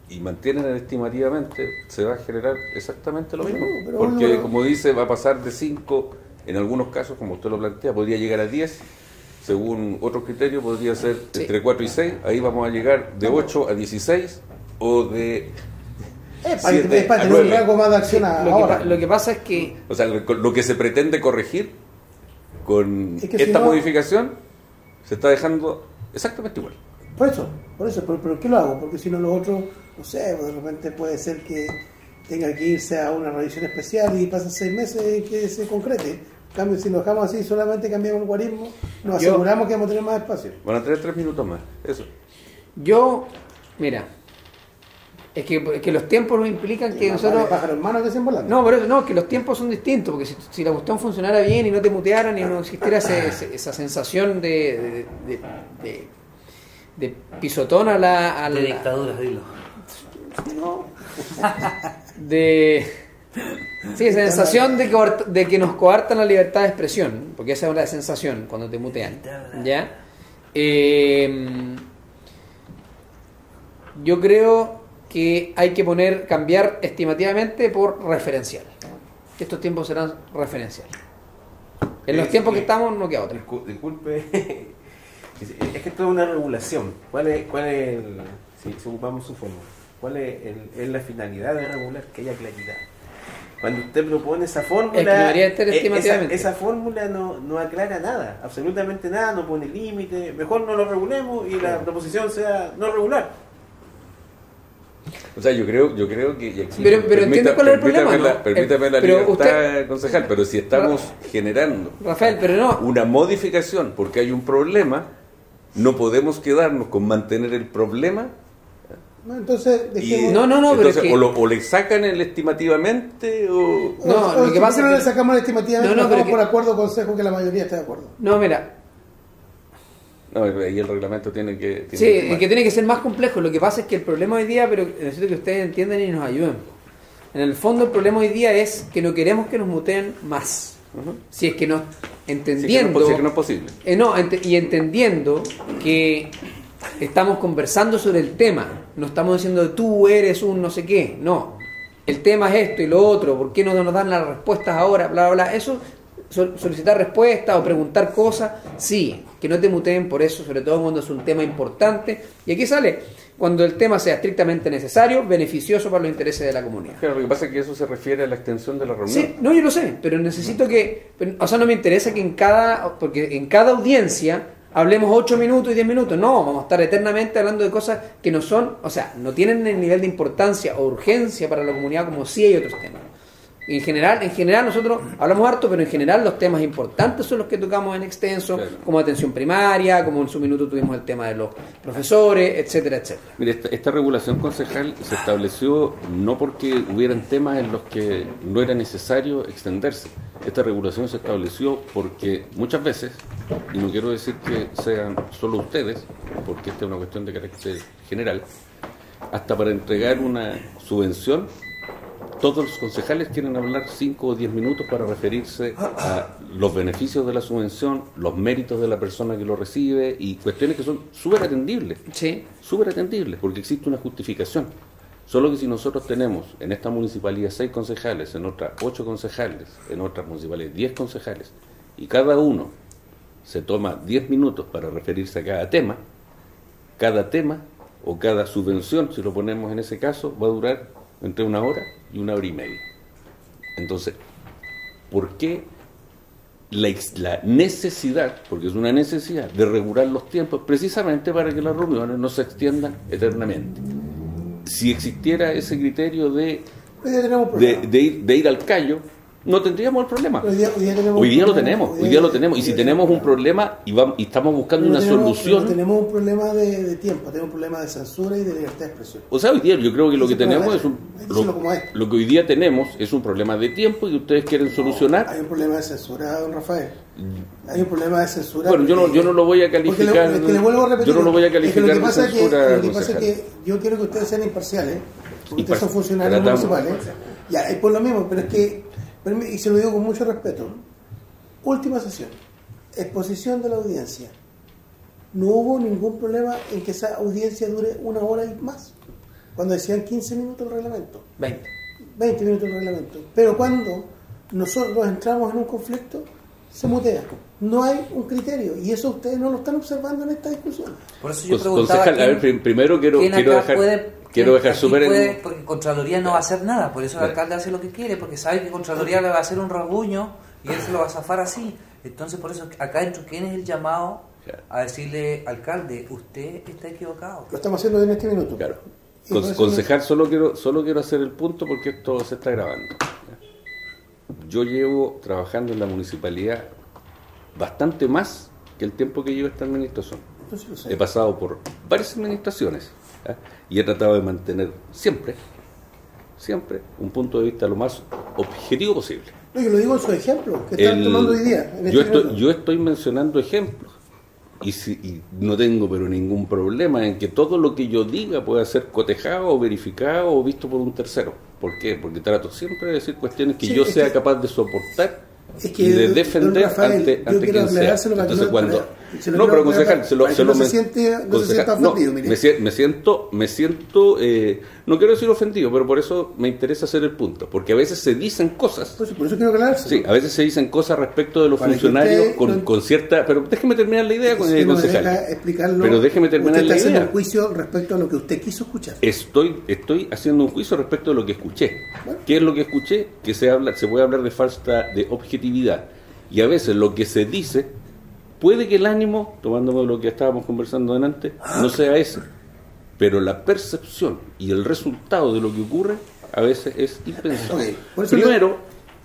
y mantienen estimativamente, se va a generar exactamente lo Pero, mismo. pero Porque, uno- como dice, va a pasar de cinco, en algunos casos, como usted lo plantea, podría llegar a diez, según otros criterios, podría ser Sí. entre cuatro y seis, ahí vamos a llegar de ocho a dieciséis, o de Es para, siete es para a tener un nueve. rango más de acción a- Lo que, ahora. pa- lo que pasa es que O sea, lo, lo que se pretende corregir con Es que si esta no- modificación se está dejando exactamente igual. Por eso, por eso, pero, pero ¿qué lo hago? Porque si no, lo otro, no sé, de repente puede ser que tenga que irse a una revisión especial y pasan seis meses y que se concrete. En cambio, si lo dejamos así, solamente cambiamos el guarismo, nos Yo- aseguramos que vamos a tener más espacio. Van a tener tres minutos más, eso. yo, mira, es que, es que los tiempos nos implican que Más nosotros... vale pájaro en mano que sin volando. No, pero no, que los tiempos son distintos, porque si, si la cuestión funcionara bien y no te mutearan y no existiera ese- ese- esa sensación de, de, de, de- de pisotón a la... A De la- dictaduras, dilo. no, de... Sí, esa sensación de que, coart- de que nos coartan la libertad de expresión, porque esa es la sensación cuando te mutean, ¿ya? Eh, yo creo que hay que poner, cambiar estimativamente por referencial. Estos tiempos serán referenciales. En los Es tiempos que que- estamos no queda otra. Discu- Disculpe, es es que esto es una regulación. ¿Cuál es, cuál es el, si, si ocupamos su fórmula, cuál es, el- es la finalidad de regular? Que haya claridad. Cuando usted propone esa fórmula, Es que debería ser eh, esa, estimativamente. esa fórmula no, no aclara nada, absolutamente nada, no pone límite. Mejor no lo regulemos y la proposición sea no regular. O sea, yo creo, yo creo que... y aquí Pero- pero permita- entiende cuál es el permítame problema, la- ¿no? Permítame Eh, la pero libertad, usted- concejal, pero si estamos generando Rafael, pero no. una modificación porque hay un problema, no podemos quedarnos con mantener el problema. No, entonces, Y, dejemos... No, no, no, pero entonces, es que- o, lo, o le sacan el estimativamente o... No, o- lo o que si pasa no es le que- sacamos estimativamente, No, no, lo pero hacemos que- por acuerdo consejo que la mayoría está de acuerdo. No, mira. No, ahí el reglamento tiene que... tiene Sí, que es tomar. que tiene que ser más complejo. Lo que pasa es que el problema hoy día, pero necesito que ustedes entiendan y nos ayuden. En el fondo el problema hoy día es que no queremos que nos muteen más. Ujú. Si es que no, Sí, que no, entendiendo... sí, que no es posible. Eh, no, ent- y entendiendo que estamos conversando sobre el tema, no estamos diciendo tú eres un no sé qué, no. El tema es esto y lo otro, ¿por qué no nos dan las respuestas ahora? Bla, bla, bla. Eso, sol- solicitar respuestas o preguntar cosas, sí, que no te muteen por eso, sobre todo cuando es un tema importante. Y aquí sale, cuando el tema sea estrictamente necesario, beneficioso para los intereses de la comunidad. Claro, lo que pasa es que eso se refiere a la extensión de la reunión. Sí, no, yo lo sé, pero necesito que, pero, o sea, no me interesa que en cada, porque en cada audiencia hablemos ocho minutos y diez minutos, no, vamos a estar eternamente hablando de cosas que no son, o sea, no tienen el nivel de importancia o urgencia para la comunidad como sí hay otros temas. En general, en general nosotros hablamos harto, pero en general los temas importantes son los que tocamos en extenso, Claro. como atención primaria, como en su minuto tuvimos el tema de los profesores, etcétera, etcétera. Mire, esta, esta regulación concejal se estableció no porque hubieran temas en los que no era necesario extenderse. Esta regulación se estableció porque muchas veces, y no quiero decir que sean solo ustedes, porque esta es una cuestión de carácter general, hasta para entregar una subvención, todos los concejales quieren hablar cinco o diez minutos para referirse a los beneficios de la subvención, los méritos de la persona que lo recibe y cuestiones que son súper atendibles. Sí. Súper atendibles, porque existe una justificación. Solo que si nosotros tenemos en esta municipalidad seis concejales, en otra ocho concejales, en otras municipalidades diez concejales, y cada uno se toma diez minutos para referirse a cada tema, cada tema o cada subvención, si lo ponemos en ese caso, va a durar entre una hora y una hora y media. Entonces, ¿por qué la, ex- la necesidad, porque es una necesidad, de regular los tiempos precisamente para que las reuniones no se extiendan eternamente? Si existiera ese criterio de, Hoy día tenemos de, problemas. de ir, de ir al callo, no tendríamos el problema. Hoy día, hoy día tenemos Hoy un día lo problema, tenemos, hoy día lo tenemos. Y si tenemos un problema y, vamos, y estamos buscando Pero una tenemos- solución... pero tenemos un problema de, de tiempo, tenemos un problema de censura y de libertad de expresión. O sea, hoy día yo creo que lo que Ese problema tenemos es- es un... hay que decirlo como Lo, es. lo que hoy día tenemos es un problema de tiempo y ustedes quieren solucionar. Hay un problema de censura, don Rafael. Hay un problema de censura. Bueno, yo no, porque- yo no lo voy a porque le- calificar. es que le vuelvo a repetir, yo no lo voy a es que calificar lo que de pasa es que- censura, Lo que pasa es concejal. que yo quiero que ustedes sean imparciales, porque ustedes son Impar- funcionarios tratamos. municipales. Ya, es por lo mismo, pero es que, permi- y se lo digo con mucho respeto, última sesión, exposición de la audiencia. No hubo ningún problema en que esa audiencia dure una hora y más. cuando decían quince minutos de reglamento, veinte. veinte minutos de reglamento. Pero cuando nosotros entramos en un conflicto, se mutea. No hay un criterio y eso ustedes no lo están observando en esta discusión. Por eso yo Pues, preguntaba concejal, a quién- ver, prim- primero quiero, quién quiero acá dejar, puede- quiero quién dejar aquí súper en- puede, porque Contraloría no va a hacer nada, por eso el Claro. alcalde hace lo que quiere, porque sabe que Contraloría le va a hacer un rasguño y él se lo va a zafar así. Entonces, por eso acá dentro, ¿quién es el llamado Claro. a decirle, alcalde, usted está equivocado? Lo estamos haciendo en este minuto. Claro. Y por Con- eso concejal, solo quiero, solo quiero hacer el punto porque esto se está grabando. Yo llevo trabajando en la municipalidad bastante más que el tiempo que llevo esta administración. no- entonces lo sé. He pasado por varias administraciones, ¿ya? Y he tratado de mantener siempre, siempre, un punto de vista lo más objetivo posible. No, yo lo digo en su ejemplo, que están El- tomando hoy día. En yo, este estoy, minuto. yo estoy mencionando ejemplos y, si, y no tengo pero ningún problema en que todo lo que yo diga pueda ser cotejado o verificado o visto por un tercero. ¿Por qué? Porque trato siempre de decir cuestiones que Sí, yo es sea que- capaz de soportar Es que, y de don defender Rafael, ante, yo ante quiero quien sea. aclarárselo para que Entonces no- cuando... para- se lo No, quiero pero aclarar concejal, se lo, para se que lo no se men- siente- no se concejal, sienta no, ofendido, mire. me, sie- me siento, me siento eh, no quiero decir ofendido, pero por eso me interesa hacer el punto, porque a veces se dicen cosas. Por eso, por eso quiero aclararse. Sí, a veces se dicen cosas respecto de los Para que funcionarios usted con, no- con cierta... Pero déjeme terminar la idea, con Si el no me concejal. deja explicarlo, Pero déjeme terminar usted la está haciendo idea. un juicio respecto a lo que usted quiso escuchar. Estoy, estoy haciendo un juicio respecto de lo que escuché. Bueno. ¿Qué es lo que escuché? Que se habla, se puede hablar de falta de objetividad. Y a veces lo que se dice, puede que el ánimo, tomándome lo que estábamos conversando delante, no sea ese. Pero la percepción y el resultado de lo que ocurre a veces es impensado. Ok, por eso Primero,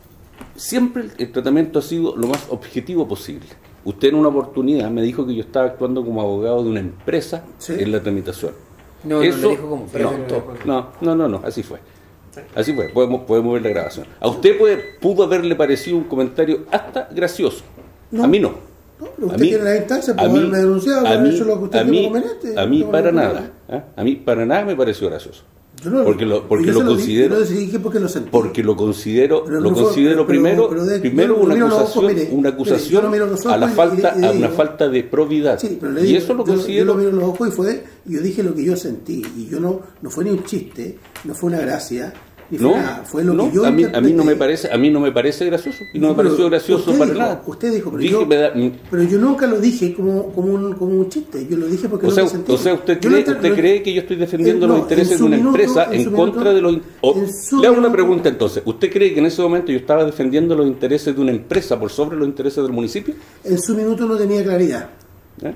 siempre el, el tratamiento ha sido lo más objetivo posible. Usted en una oportunidad me dijo que yo estaba actuando como abogado de una empresa Sí. en la tramitación. No, no Eso- le dijo cómo, preguntó. No, no, no, no, así fue. Así fue, podemos, podemos ver la grabación. A usted puede, pudo haberle parecido un comentario hasta gracioso. No. A mí no. No, pero usted A mí- tiene la instancia, a puede mí- haberme denunciado, a puede mí- haber hecho lo que usted a quiera mí- conveniente, a mí no para hay nada. problema. ¿ah? A mí para nada me pareció gracioso. Yo no- Porque lo, porque yo lo se di- considero, yo lo dije porque lo sentí. porque lo considero, Pero lo no fue- considero pero- primero, pero de- primero yo no una miro los ojos, acusación, mire, una mire, yo acusación no miro los a la ojos y- falta, y- y a una digo- falta de probidad. Sí, pero le y digo, eso lo yo, considero. yo lo miro en los ojos y fue, yo dije lo que yo sentí, y yo no, no fue ni un chiste, no fue una gracia, ni fue No, nada, fue lo no, que yo a mí, a mí no me interpreté. parece, a mí no me parece gracioso y no, No, me pareció pero gracioso usted para dijo, nada. usted dijo, pero Dije, yo- me da- Pero yo nunca lo dije como, como, un, como un chiste, yo lo dije porque O no sea, lo sentí. o sea, usted Yo cree, lo inter- usted lo- cree que yo estoy defendiendo Eh, los no, intereses en de su una minuto- empresa en en su contra minuto- de los... o- en su le hago una minuto- pregunta entonces. ¿Usted cree que en ese momento yo estaba defendiendo los intereses de una empresa por sobre los intereses del municipio? En su minuto no tenía claridad. ¿Eh?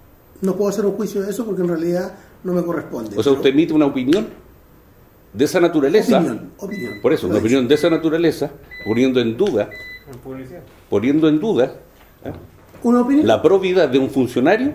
No puedo hacer un juicio de eso porque en realidad no me corresponde. O sea, Pero- usted emite una opinión de esa naturaleza. Opinión, opinión. Por eso, Lo una he opinión de esa naturaleza, poniendo en duda, En publicidad. poniendo en duda ¿eh? dicho. ¿Una opinión? la probidad de un funcionario.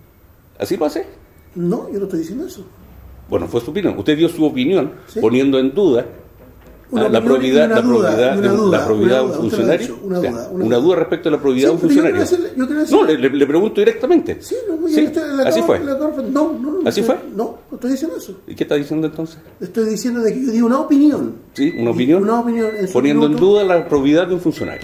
¿Así lo hace? No, yo no estoy diciendo eso. Bueno, fue su opinión. Usted dio su opinión Sí. poniendo en duda Una ah, la opinión y probidad, una la duda, probidad, y de, una un- duda, la probidad una de un duda, usted lo ha funcionario. dicho, una O sea, duda, una una duda. duda respecto a la probidad Sí, de un pero yo quiero funcionario. decirle- yo quiero decirle- No, le, le- le pregunto directamente. Sí, no, Sí, ya estoy- le así acabo- fue. le acabo- no, no, no, ¿Así no, fue? No, no estoy diciendo eso. ¿Y qué está diciendo entonces? Estoy diciendo de que yo di una opinión. Sí, una Y opinión. Una opinión en su Poniendo en minuto. duda la probidad de un funcionario.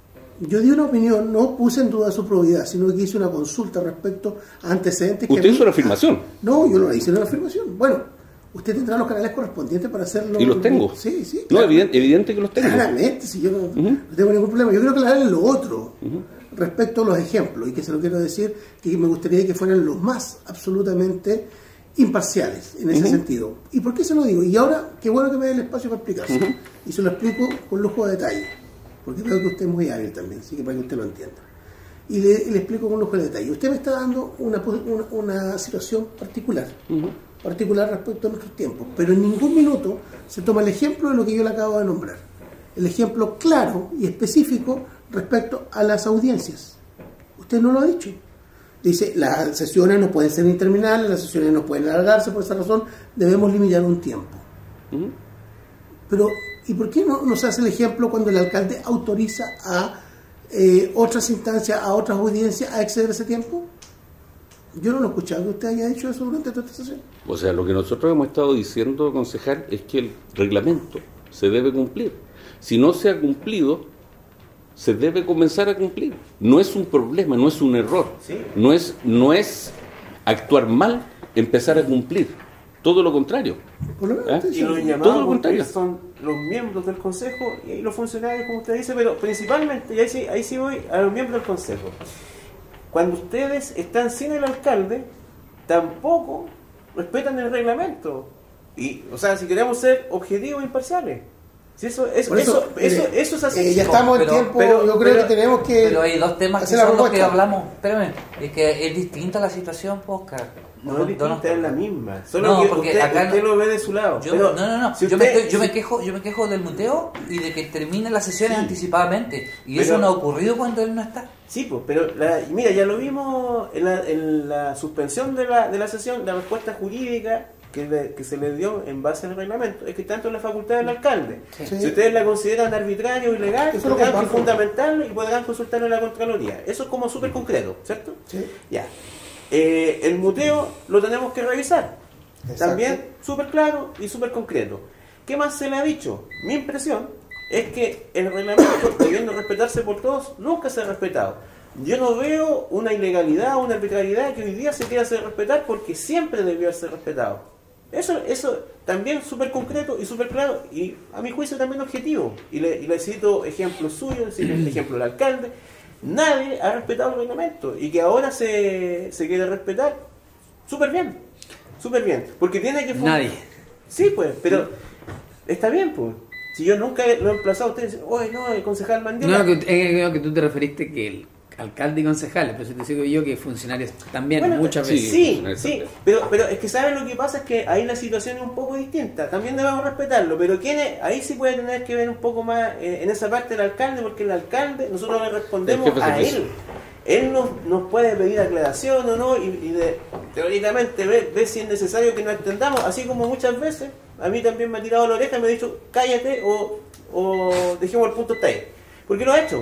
Yo di una opinión, no puse en duda su probidad, sino que hice una consulta respecto a antecedentes. que Usted a mí- hizo una afirmación. No, yo no hice una afirmación. Bueno, usted tendrá los canales correspondientes para hacerlo. Y los tengo. Sí, sí. No, claro. evidente, evidente que los tengo. Claramente, si yo no, no tengo ningún problema. Yo quiero aclararle lo otro respecto a los ejemplos, y que se lo quiero decir, que me gustaría que fueran los más absolutamente imparciales en ese Ujú. sentido. ¿Y por qué se lo digo? Y ahora, qué bueno que me dé el espacio para explicarse. Y se lo explico con lujo de detalle, porque creo que usted es muy hábil también, así que para que usted lo entienda. Y le, y le explico con lujo de detalle. Usted me está dando una, pos- una, una situación particular, particular respecto a nuestros tiempos, pero en ningún minuto se toma el ejemplo de lo que yo le acabo de nombrar. El ejemplo claro y específico respecto a las audiencias. Usted no lo ha dicho. Dice, las sesiones no pueden ser interminables, las sesiones no pueden alargarse, por esa razón debemos limitar un tiempo. Ujú. Pero, ¿y por qué no nos hace el ejemplo cuando el alcalde autoriza a eh, otras instancias, a otras audiencias a exceder ese tiempo? Yo no lo he escuchado que usted haya dicho eso durante toda esta sesión. O sea, lo que nosotros hemos estado diciendo, concejal, es que el reglamento se debe cumplir. Si no se ha cumplido, se debe comenzar a cumplir. No es un problema, no es un error. Sí. No es, no es actuar mal, empezar a cumplir. todo lo contrario. Por lo menos ¿Eh? estoy Y diciendo. los Todo llamados lo contrario. son los miembros del consejo y los funcionarios, como usted dice, pero principalmente, y ahí sí, ahí sí voy a los miembros del consejo. Cuando ustedes están sin el alcalde, tampoco respetan el reglamento. Y, o sea, si queremos ser objetivos e imparciales. Si eso, eso, Por eso, eso, mire, eso es así. eh, ya estamos en Pero- tiempo, pero- yo creo pero- que tenemos que Pero hay dos temas que hacer la son los que propuesta. hablamos. Espérame, es que es distinta la situación, Oscar. No es distinta, es la misma. Solo No, que porque usted, acá usted no- lo ve de su lado. Yo, Pero no, no, no. si yo, me, usted- estoy- yo, me si- quejo, yo me quejo del muteo y de que terminen las sesiones Sí. anticipadamente. Y Pero- eso no ha ocurrido cuando él no está. Sí, pues, pero la, mira, ya lo vimos en la, en la suspensión de la, de la sesión, la respuesta jurídica que, le- que se le dio en base al reglamento, es que tanto en la facultad del alcalde. Sí. Si ustedes la consideran arbitraria o ilegal, Eso lo podrán comparto. fundamentarlo y podrán consultarlo en la Contraloría. Eso es como súper concreto, ¿cierto? Sí. Ya. Eh, el muteo lo tenemos que revisar. Exacto. También súper claro y súper concreto. ¿Qué más se le ha dicho? Mi impresión es que el reglamento, debiendo respetarse por todos, nunca se ha respetado. Yo no veo una ilegalidad o una arbitrariedad que hoy día se quiera hacer respetar porque siempre debió ser respetado. Eso, eso también súper concreto y súper claro y a mi juicio también objetivo. Y le, y le cito ejemplos suyos, el ejemplo del alcalde. Nadie ha respetado el reglamento y que ahora se, se quiere respetar, súper bien, súper bien. Porque tiene que... fun- Nadie. Sí, pues, pero está bien, pues. Si yo nunca lo he emplazado a ustedes, dicen, oye, no, el concejal Mandiola. No, que, eh, no, que tú te referiste que el alcalde y concejales, pero si te digo yo que funcionarios también, Bueno, muchas sí, veces. Sí, Eso sí, es. pero, pero es que ¿saben lo que pasa? Es que ahí la situación es un poco distinta. También debemos respetarlo, pero ¿quién es? Ahí sí puede tener que ver un poco más eh, en esa parte el alcalde, porque el alcalde, nosotros le respondemos El jefe de a servicio. él. Él nos, nos puede pedir aclaración o no, y, y de- teóricamente ve, ve si es necesario que nos extendamos, así como muchas veces a mí también me ha tirado la oreja y me ha dicho cállate o, o dejemos el punto hasta ahí. ¿Por qué lo ha hecho?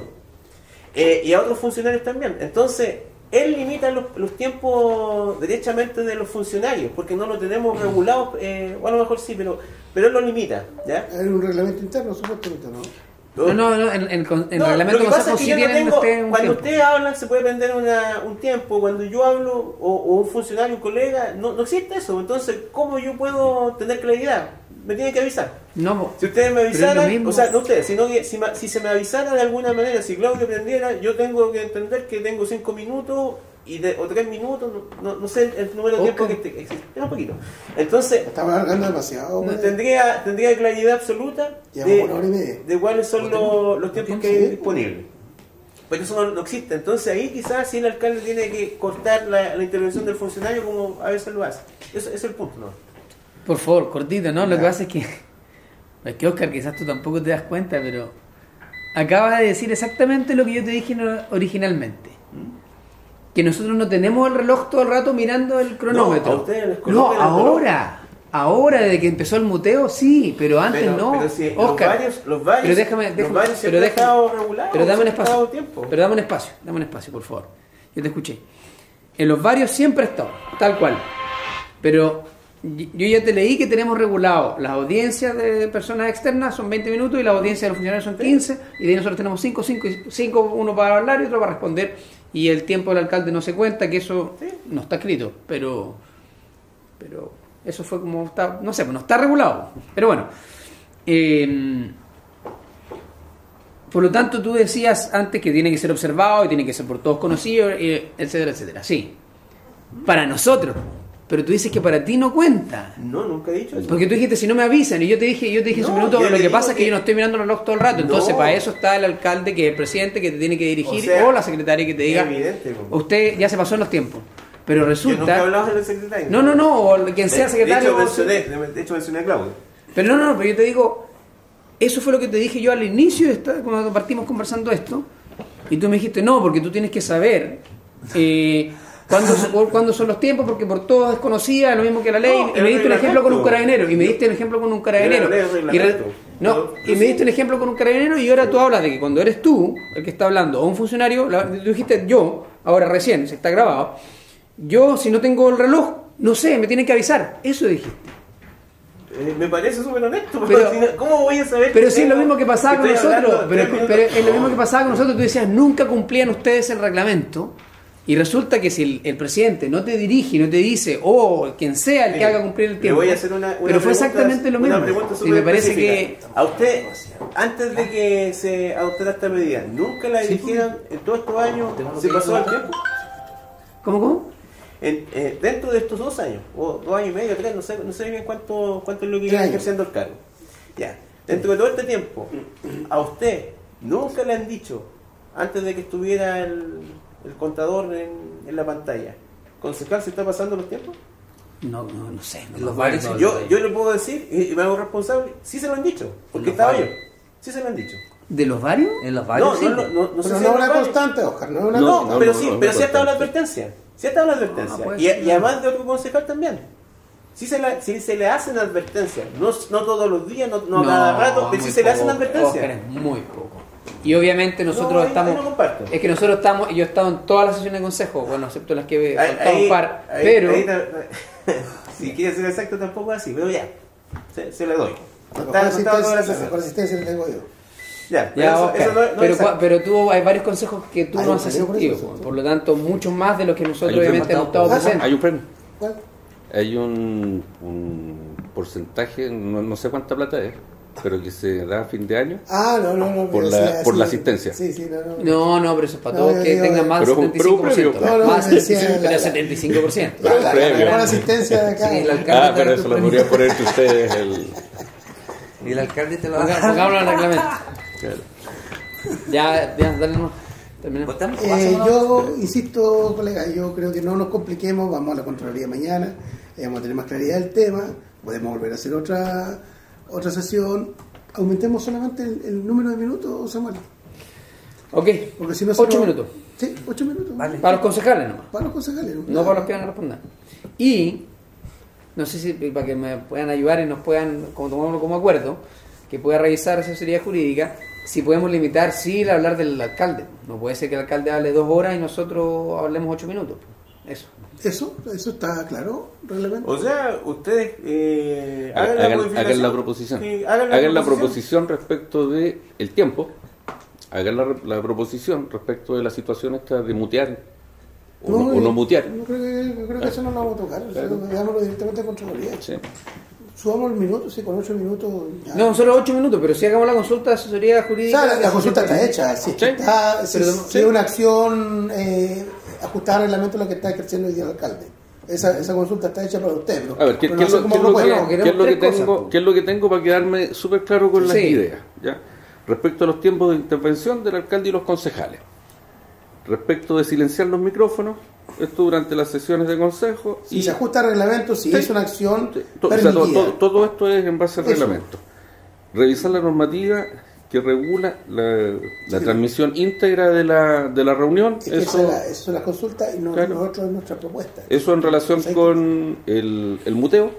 Eh, y a otros funcionarios también. Entonces, él limita los, los tiempos derechamente de los funcionarios, porque no lo tenemos regulado, eh, o a lo mejor sí, pero, pero él lo limita, ¿ya? Hay un reglamento interno, supuestamente, ¿no? No, no, no, en, en, en No, el reglamento lo que pasa consejo es que sí yo no tienen tengo, ustedes un cuando tiempo. usted habla se puede prender una, un tiempo, cuando yo hablo o, o un funcionario, un colega, no, no existe eso. Entonces, ¿cómo yo puedo tener claridad? Me tiene que avisar. No, po. Si ustedes me Pero es lo avisaran, mismo. o sea, no ustedes, sino que si, ma- si se me avisara de alguna manera, si Claudio prendiera, yo tengo que entender que tengo cinco minutos y de, o tres minutos, no, no, no sé el número de tiempo Ok. que te- existe, es un poquito. Entonces, Estamos alargando demasiado. no güey. tendría, tendría claridad absoluta Llevamos de, una hora y media. de cuáles son los, los tiempos que hay Sí. disponibles. Pero eso no, no existe. Entonces ahí quizás sí el alcalde tiene que cortar la, la intervención del funcionario como a veces lo hace. Eso, ese es el punto, ¿no? Por favor, cortito, ¿no? Lo Ya. que pasa es que. Es que Oscar, quizás tú tampoco te das cuenta, pero. Acabas de decir exactamente lo que yo te dije no- originalmente. Que nosotros no tenemos el reloj todo el rato mirando el cronómetro. No, a ustedes les No, colocan el ahora. Ahora, desde que empezó el muteo, sí, pero antes Pero- no. pero si los Oscar, varios- los varios- pero déjame, los déjame, varios pero siempre han déjame, estado regulados, pero dame un siempre han estado espacio, tiempo. pero dame un espacio, dame un espacio, por favor. Yo te escuché. En los varios siempre ha estado, tal cual. Pero y- yo ya te leí que tenemos regulado las audiencias de personas externas son veinte minutos y las audiencias de los funcionarios son quince, y de ahí nosotros tenemos cinco, cinco, uno para hablar y otro para responder, y el tiempo del alcalde no se cuenta, que eso Sí. no está escrito, pero pero eso fue como está, no sé, pues no está regulado. Pero bueno, eh, por lo tanto tú decías antes que tiene que ser observado y tiene que ser por todos conocido, eh, etcétera, etcétera. Sí, para nosotros, pero tú dices que para ti no cuenta. No, nunca he dicho eso. Porque tú dijiste, si no me avisan, y yo te dije, yo te dije en su No, minuto, yo lo le que digo pasa es que que- yo no estoy mirando el reloj todo el rato, entonces No. para eso está el alcalde, que es el presidente, que te tiene que dirigir, O sea, o la secretaria que te diga, es evidente, po. usted ya se pasó en los tiempos. Pero Yo nunca he resulta... hablado del secretario. No, no, no, o quien sea De- secretario... De o- hecho, mencioné, de hecho mencioné a Claudio. Pero no, no, no, pero yo te digo, eso fue lo que te dije yo al inicio, de esta- cuando partimos conversando esto, y tú me dijiste, no, porque tú tienes que saber eh, cuándo, son- cuándo son los tiempos, porque por todos es conocida, lo mismo que la ley, No, y el me diste un ejemplo con un reglamento. carabinero, y me diste un ejemplo con un carabinero. Yo le hablé del Y, re- reglamento. no, Yo- y me diste un ejemplo con un carabinero, y ahora tú hablas de que cuando eres tú, el que está hablando, o un funcionario, la- tú dijiste yo, ahora recién, se está grabado, yo si no tengo el reloj, no sé, me tienen que avisar, eso dijiste. Eh, me parece súper honesto, Pero- pero, si no- ¿cómo voy a saber? Pero que sí es lo tengo- mismo que pasaba con estoy nosotros. hablando Pero, tres minutos? pero es lo mismo No. que pasaba con nosotros. Tú decías, nunca cumplían ustedes el reglamento. Y resulta que si el, el presidente no te dirige y no te dice, o quien sea el que Mire, haga cumplir el le tiempo, voy a hacer una- una pero fue pregunta- exactamente lo una mismo. pregunta Y súper me parece específica. que A usted, antes de que se adoptara esta medida, ¿nunca la dirigieron en todos estos años? ¿Se pasó el tiempo? ¿Cómo, cómo? En, eh, dentro de estos dos años, o dos años y medio, tres, no sé, no sé bien cuánto, cuánto es lo que Tres lleva años. ejerciendo el cargo. Ya, dentro de todo este tiempo, a usted nunca le han dicho, antes de que estuviera el, el contador en, en la pantalla, concejal, ¿se está pasando los tiempos? No, no, no sé. No Los me varios- acuerdo. Yo, yo le puedo decir, y y me hago responsable, sí se lo han dicho, porque Los estaba yo. varios. Sí se lo han dicho. ¿De los varios? En los No, varios, no, sí. no, no, no sé Pero si no en una los varios. constante, Oscar, no es una No, No, pero no, sí, no, pero no sí ha estado la constante. advertencia. Sí ha estado la advertencia. No, puede y, ser. y además de otro concejal también. Sí se, la, sí se le hacen advertencias. No, no todos los días, no, no, cada rato, pero sí muy se le hacen poco, advertencias. Oscar, es muy poco. Y obviamente nosotros No, ahí- estamos... ahí no comparto. es que nosotros estamos... Yo he estado en todas las sesiones de consejo, bueno, excepto las que Ahí- faltaba un ahí- par, ahí- pero... ahí ta- si quiere ser exacto, tampoco es así, pero ya. Se, se le doy. No Mejor está, no está toda la asistencia, sesión. mejor asistencia le tengo yo. Ya, pero Ya, eso, Oscar, eso no, es- no pero, es cua- exacto. pero tú hay varios consejos que tú Hay no un has consejo por asistido, eso, por, sí. por lo tanto, muchos más de los que nosotros Hay un obviamente hemos estado premio. presentes. Hay un premio. ¿Cuál? Hay un, un porcentaje, no, no sé cuánta plata es, pero que se da a fin de año. Ah, no, no, no. Por pero la- sí, por sí, la asistencia. Sí, sí, no, no. No, no, pero eso es para No, todos yo que digo, tengan más del pero- setenta y cinco por ciento. pero un premio. Más No, del no, decía setenta y cinco por ciento, la- era setenta y cinco por ciento. La, la, premio. la mejor asistencia de acá. Sí, el alcalde Ah, te pero da eso tu lo premio. podrían poner que ustedes el... Y el alcalde te lo Ponga- da. Pongámoslo en el reglamento. Ya, ya, dale, no. Terminemos. Votamos, Eh, pasémonos. yo insisto, colega, yo creo que no nos compliquemos, vamos a la Contraloría mañana, eh, vamos a tener más claridad del tema, podemos volver a hacer otra otra sesión, aumentemos solamente el, el número de minutos, Samuel, Ok, porque si no se ocho nos- minutos. Sí, ocho minutos. Vale. Para los concejales nomás. Para los concejales. No para los que van a responder. Y, no sé si para que me puedan ayudar y nos puedan, como tomarlo como acuerdo, que pueda revisar asesoría jurídica, si podemos limitar, sí, el hablar del alcalde. No puede ser que el alcalde hable dos horas y nosotros hablemos ocho minutos. Eso. Eso, eso está claro, reglamento. O sea, ustedes eh, hagan, la Hagan, modificación. hagan la proposición. Sí, hagan la hagan la proposición. proposición respecto de el tiempo. Hagan la, la proposición respecto de la situación esta de mutear o no, o yo- no mutear. Yo creo que, yo creo que eso no lo vamos a tocar, Claro. eso dejámoslo directamente a Contraloría. Sí. Subamos el minuto, sí, con ocho minutos. Ya. No, solo ocho minutos, pero si hagamos la consulta de asesoría O jurídica. sea, la, la consulta está hecha, si, es que Sí. está, si, Pero- si es una acción eh, ajustada al reglamento lo que está ejerciendo hoy día el alcalde. Esa, esa consulta está hecha para usted, pero, A ver, ¿qué, pero qué no es sé lo, cómo qué es lo propuesta. que- no, qué es queremos lo que tres cosas, tengo, po. qué es lo que tengo para quedarme súper claro con las Sí. ideas? ¿Ya? Respecto a los tiempos de intervención del alcalde y los concejales. Respecto de silenciar los micrófonos, esto durante las sesiones de consejo. Si y se ajusta al reglamento, si Sí. es una acción to- o sea, permitida. to- to- todo esto es en base al Eso. reglamento. Revisar la normativa que regula la, la Sí. transmisión íntegra de la, de la reunión. Es que Eso, esa es la- eso es la consulta y no, Claro. nosotros es nuestra propuesta. eso en relación Sí. con el, el muteo.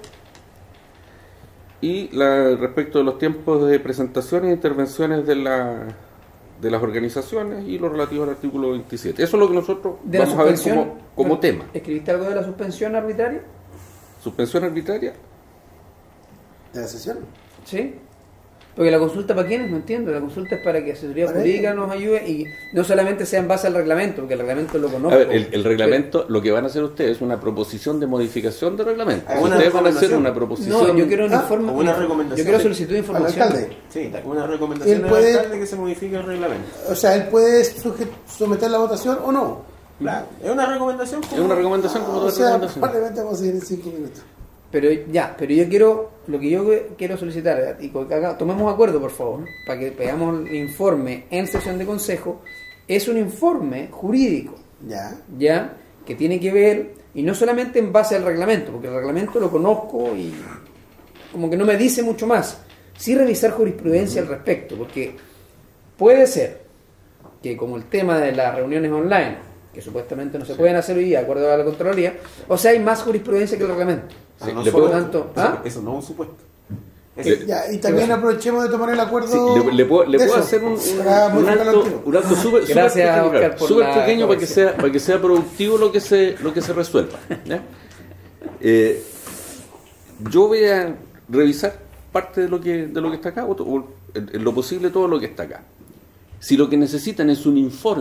Y la, respecto de los tiempos de presentaciones e intervenciones de, la, de las organizaciones y lo relativo al artículo veintisiete. Eso es lo que nosotros De la vamos a ver suspensión. como, como ¿No? tema. ¿Escribiste algo de la suspensión arbitraria? Suspensión arbitraria. ¿De la sesión? Sí. Porque la consulta para quiénes, no entiendo. La consulta es para que asesoría Para jurídica ellos. nos ayude y no solamente sea en base al reglamento, porque el reglamento lo conozco. A ver, el, el reglamento, lo que van a hacer ustedes es una proposición de modificación del reglamento. Ah, una Ustedes van a hacer recomendación. una proposición. No, yo quiero un Ah, informe. o una Yo recomendación. quiero solicitud de Al información. alcalde. Sí, una recomendación Él al puede- alcalde que se modifique el reglamento. O sea, él puede suje- someter la votación o no. Claro. Es una recomendación. Es una recomendación como O otra sea, recomendación. probablemente vamos a ir en cinco minutos. Pero ya, pero yo quiero, lo que yo quiero solicitar, y que haga- tomemos acuerdo por favor, para que pegamos el informe en sesión de consejo, es un informe jurídico, Ya. ya, que tiene que ver, y no solamente en base al reglamento, porque el reglamento lo conozco y como que no me dice mucho más, sí revisar jurisprudencia al respecto, porque puede ser que como el tema de las reuniones online, que supuestamente no se pueden hacer hoy día, de acuerdo a la Contraloría, o sea, hay más jurisprudencia que el reglamento. Sí, no le solo puedo- eso. tanto, Eso- ¿ah? Eso no es un supuesto. Le- Ya, y también aprovechemos de tomar el acuerdo. Sí, le, le puedo, le de puedo eso, hacer un, un, para un modificarlo al alto, tiro. un alto súper súper Gracias, pequeño, Oscar, claro, por súper la pequeño para que corrección. sea para que sea productivo lo que se lo que se resuelva. ¿Ya? Eh, yo voy a revisar parte de lo que de lo que está acá, o, to- o en, en lo posible todo lo que está acá. Si lo que necesitan es un informe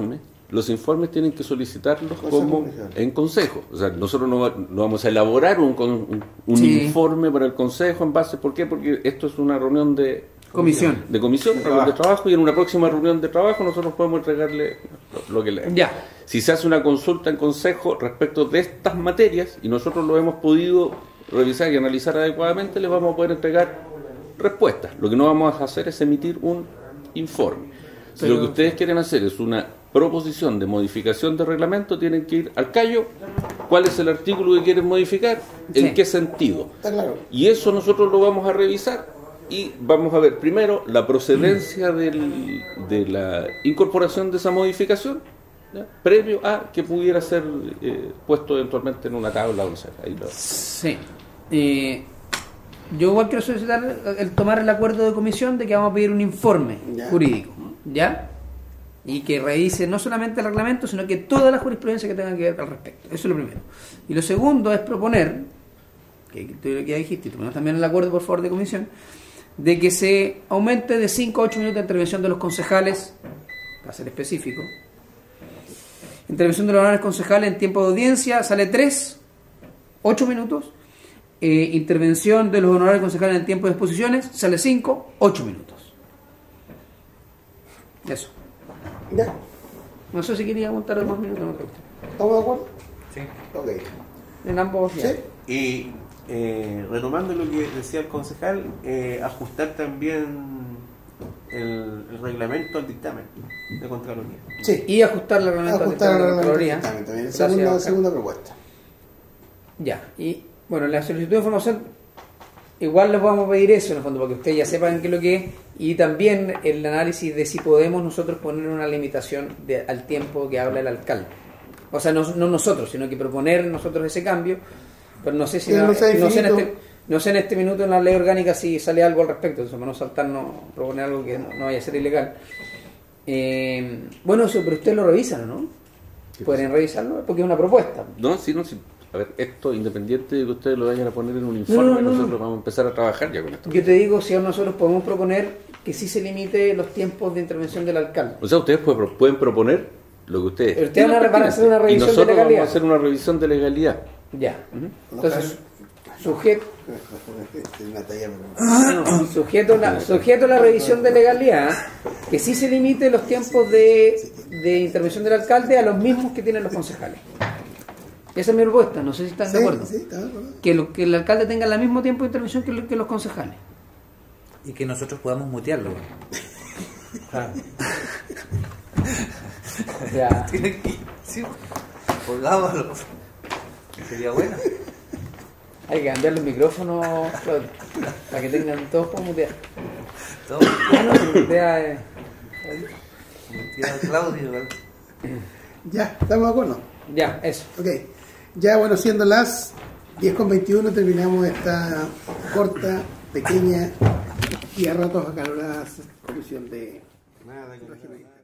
los informes tienen que solicitarlos Consejo como Comisional. en consejo. O sea, nosotros no, va- no vamos a elaborar un, con- un, un Sí. informe para el consejo en base, ¿por qué? Porque esto es una reunión de Comisión. de comisión, De reunión de trabajo. trabajo, y en una próxima reunión de trabajo nosotros podemos entregarle lo, lo que le Ya. Si se hace una consulta en consejo respecto de estas materias y nosotros lo hemos podido revisar y analizar adecuadamente, les vamos a poder entregar respuestas. Lo que no vamos a hacer es emitir un informe. Si Pero- lo que ustedes quieren hacer es una proposición de modificación de reglamento, tienen que ir al callo. ¿Cuál es el artículo que quieren modificar? ¿En Sí. qué sentido? Está claro. Y eso nosotros lo vamos a revisar y vamos a ver primero la procedencia del- de la incorporación de esa modificación, ¿ya? Previo a que pudiera ser eh, puesto eventualmente en una tabla o no sé. Ahí lo- Sí. Eh, yo igual quiero solicitar el tomar el acuerdo de comisión de que vamos a pedir un informe Ya. jurídico, ¿ya? Y que revise no solamente el reglamento, sino que toda la jurisprudencia que tenga que ver al respecto. Eso es lo primero. Y lo segundo es proponer, que tú ya dijiste, y tú pones también el acuerdo por favor de comisión, de que se aumente de cinco a ocho minutos de intervención de los concejales, para ser específico. Intervención de los honorables concejales en tiempo de audiencia sale tres, ocho minutos. Eh, intervención de los honorables concejales en tiempo de exposiciones sale cinco, ocho minutos. Eso. Ya. No sé si quería aguantar más minutos. No creo. ¿Estamos de acuerdo? Sí. Ok. En ambos. ¿Sí? ya. Y eh, retomando lo que decía el concejal, eh, ajustar también el, el reglamento al dictamen de Contraloría. Sí. Y ajustar el reglamento Ajustar el de la reglamento Contraloría. también, también. Gracias, Segunda, Oscar. segunda propuesta. Ya, y bueno, la solicitud de información, igual les vamos a pedir eso en el fondo, para que ustedes ya sepan qué es lo que es, y también el análisis de si podemos nosotros poner una limitación de- al tiempo que habla el alcalde. O sea, no, no nosotros, sino que proponer nosotros ese cambio, pero no sé si Que no no, sea no sé en infinito. este, no sé en este minuto en la ley orgánica si sale algo al respecto, entonces para no saltarnos, proponer algo que no, no vaya a ser ilegal. Eh, bueno, eso, pero ustedes lo revisan, ¿o ¿no? Pueden revisarlo, porque es una propuesta. No, sí, no, sí. A ver, esto independiente de que ustedes lo vayan a poner en un No, informe, no, no, nosotros no. vamos a empezar a trabajar ya con esto. Yo te digo, si nosotros podemos proponer que sí se limite los tiempos de intervención del alcalde. O sea, ustedes pueden, pueden proponer lo que ustedes. Pero ustedes van a- estimen van a hacer una pertinente. revisión y nosotros de legalidad. vamos a hacer una revisión de legalidad. Ya. Entonces, sujeto, Una talla, pero- sujeto, la, sujeto a la revisión de legalidad, que sí se limite los tiempos de, de intervención del alcalde a los mismos que tienen los concejales. Esa es mi propuesta, no sé si están de Sí, acuerdo. sí, está de acuerdo. Que, lo- que el alcalde tenga el mismo tiempo de intervención que, lo- que los concejales. Y que nosotros podamos mutearlo. Ya. Tiene que. Sí. Colgámoslo. Sería bueno. Hay que cambiarle el micrófono, Claudio, para que tengan todos por mutear. Todo. Ah, no, mutea, eh. Mutear a Claudio. ¿verdad? Ya, ¿estamos de acuerdo? Ya, eso. Ok. Ya, bueno, siendo las diez con veintiuno terminamos esta corta, pequeña y a ratos acalorada comisión de Nada, que-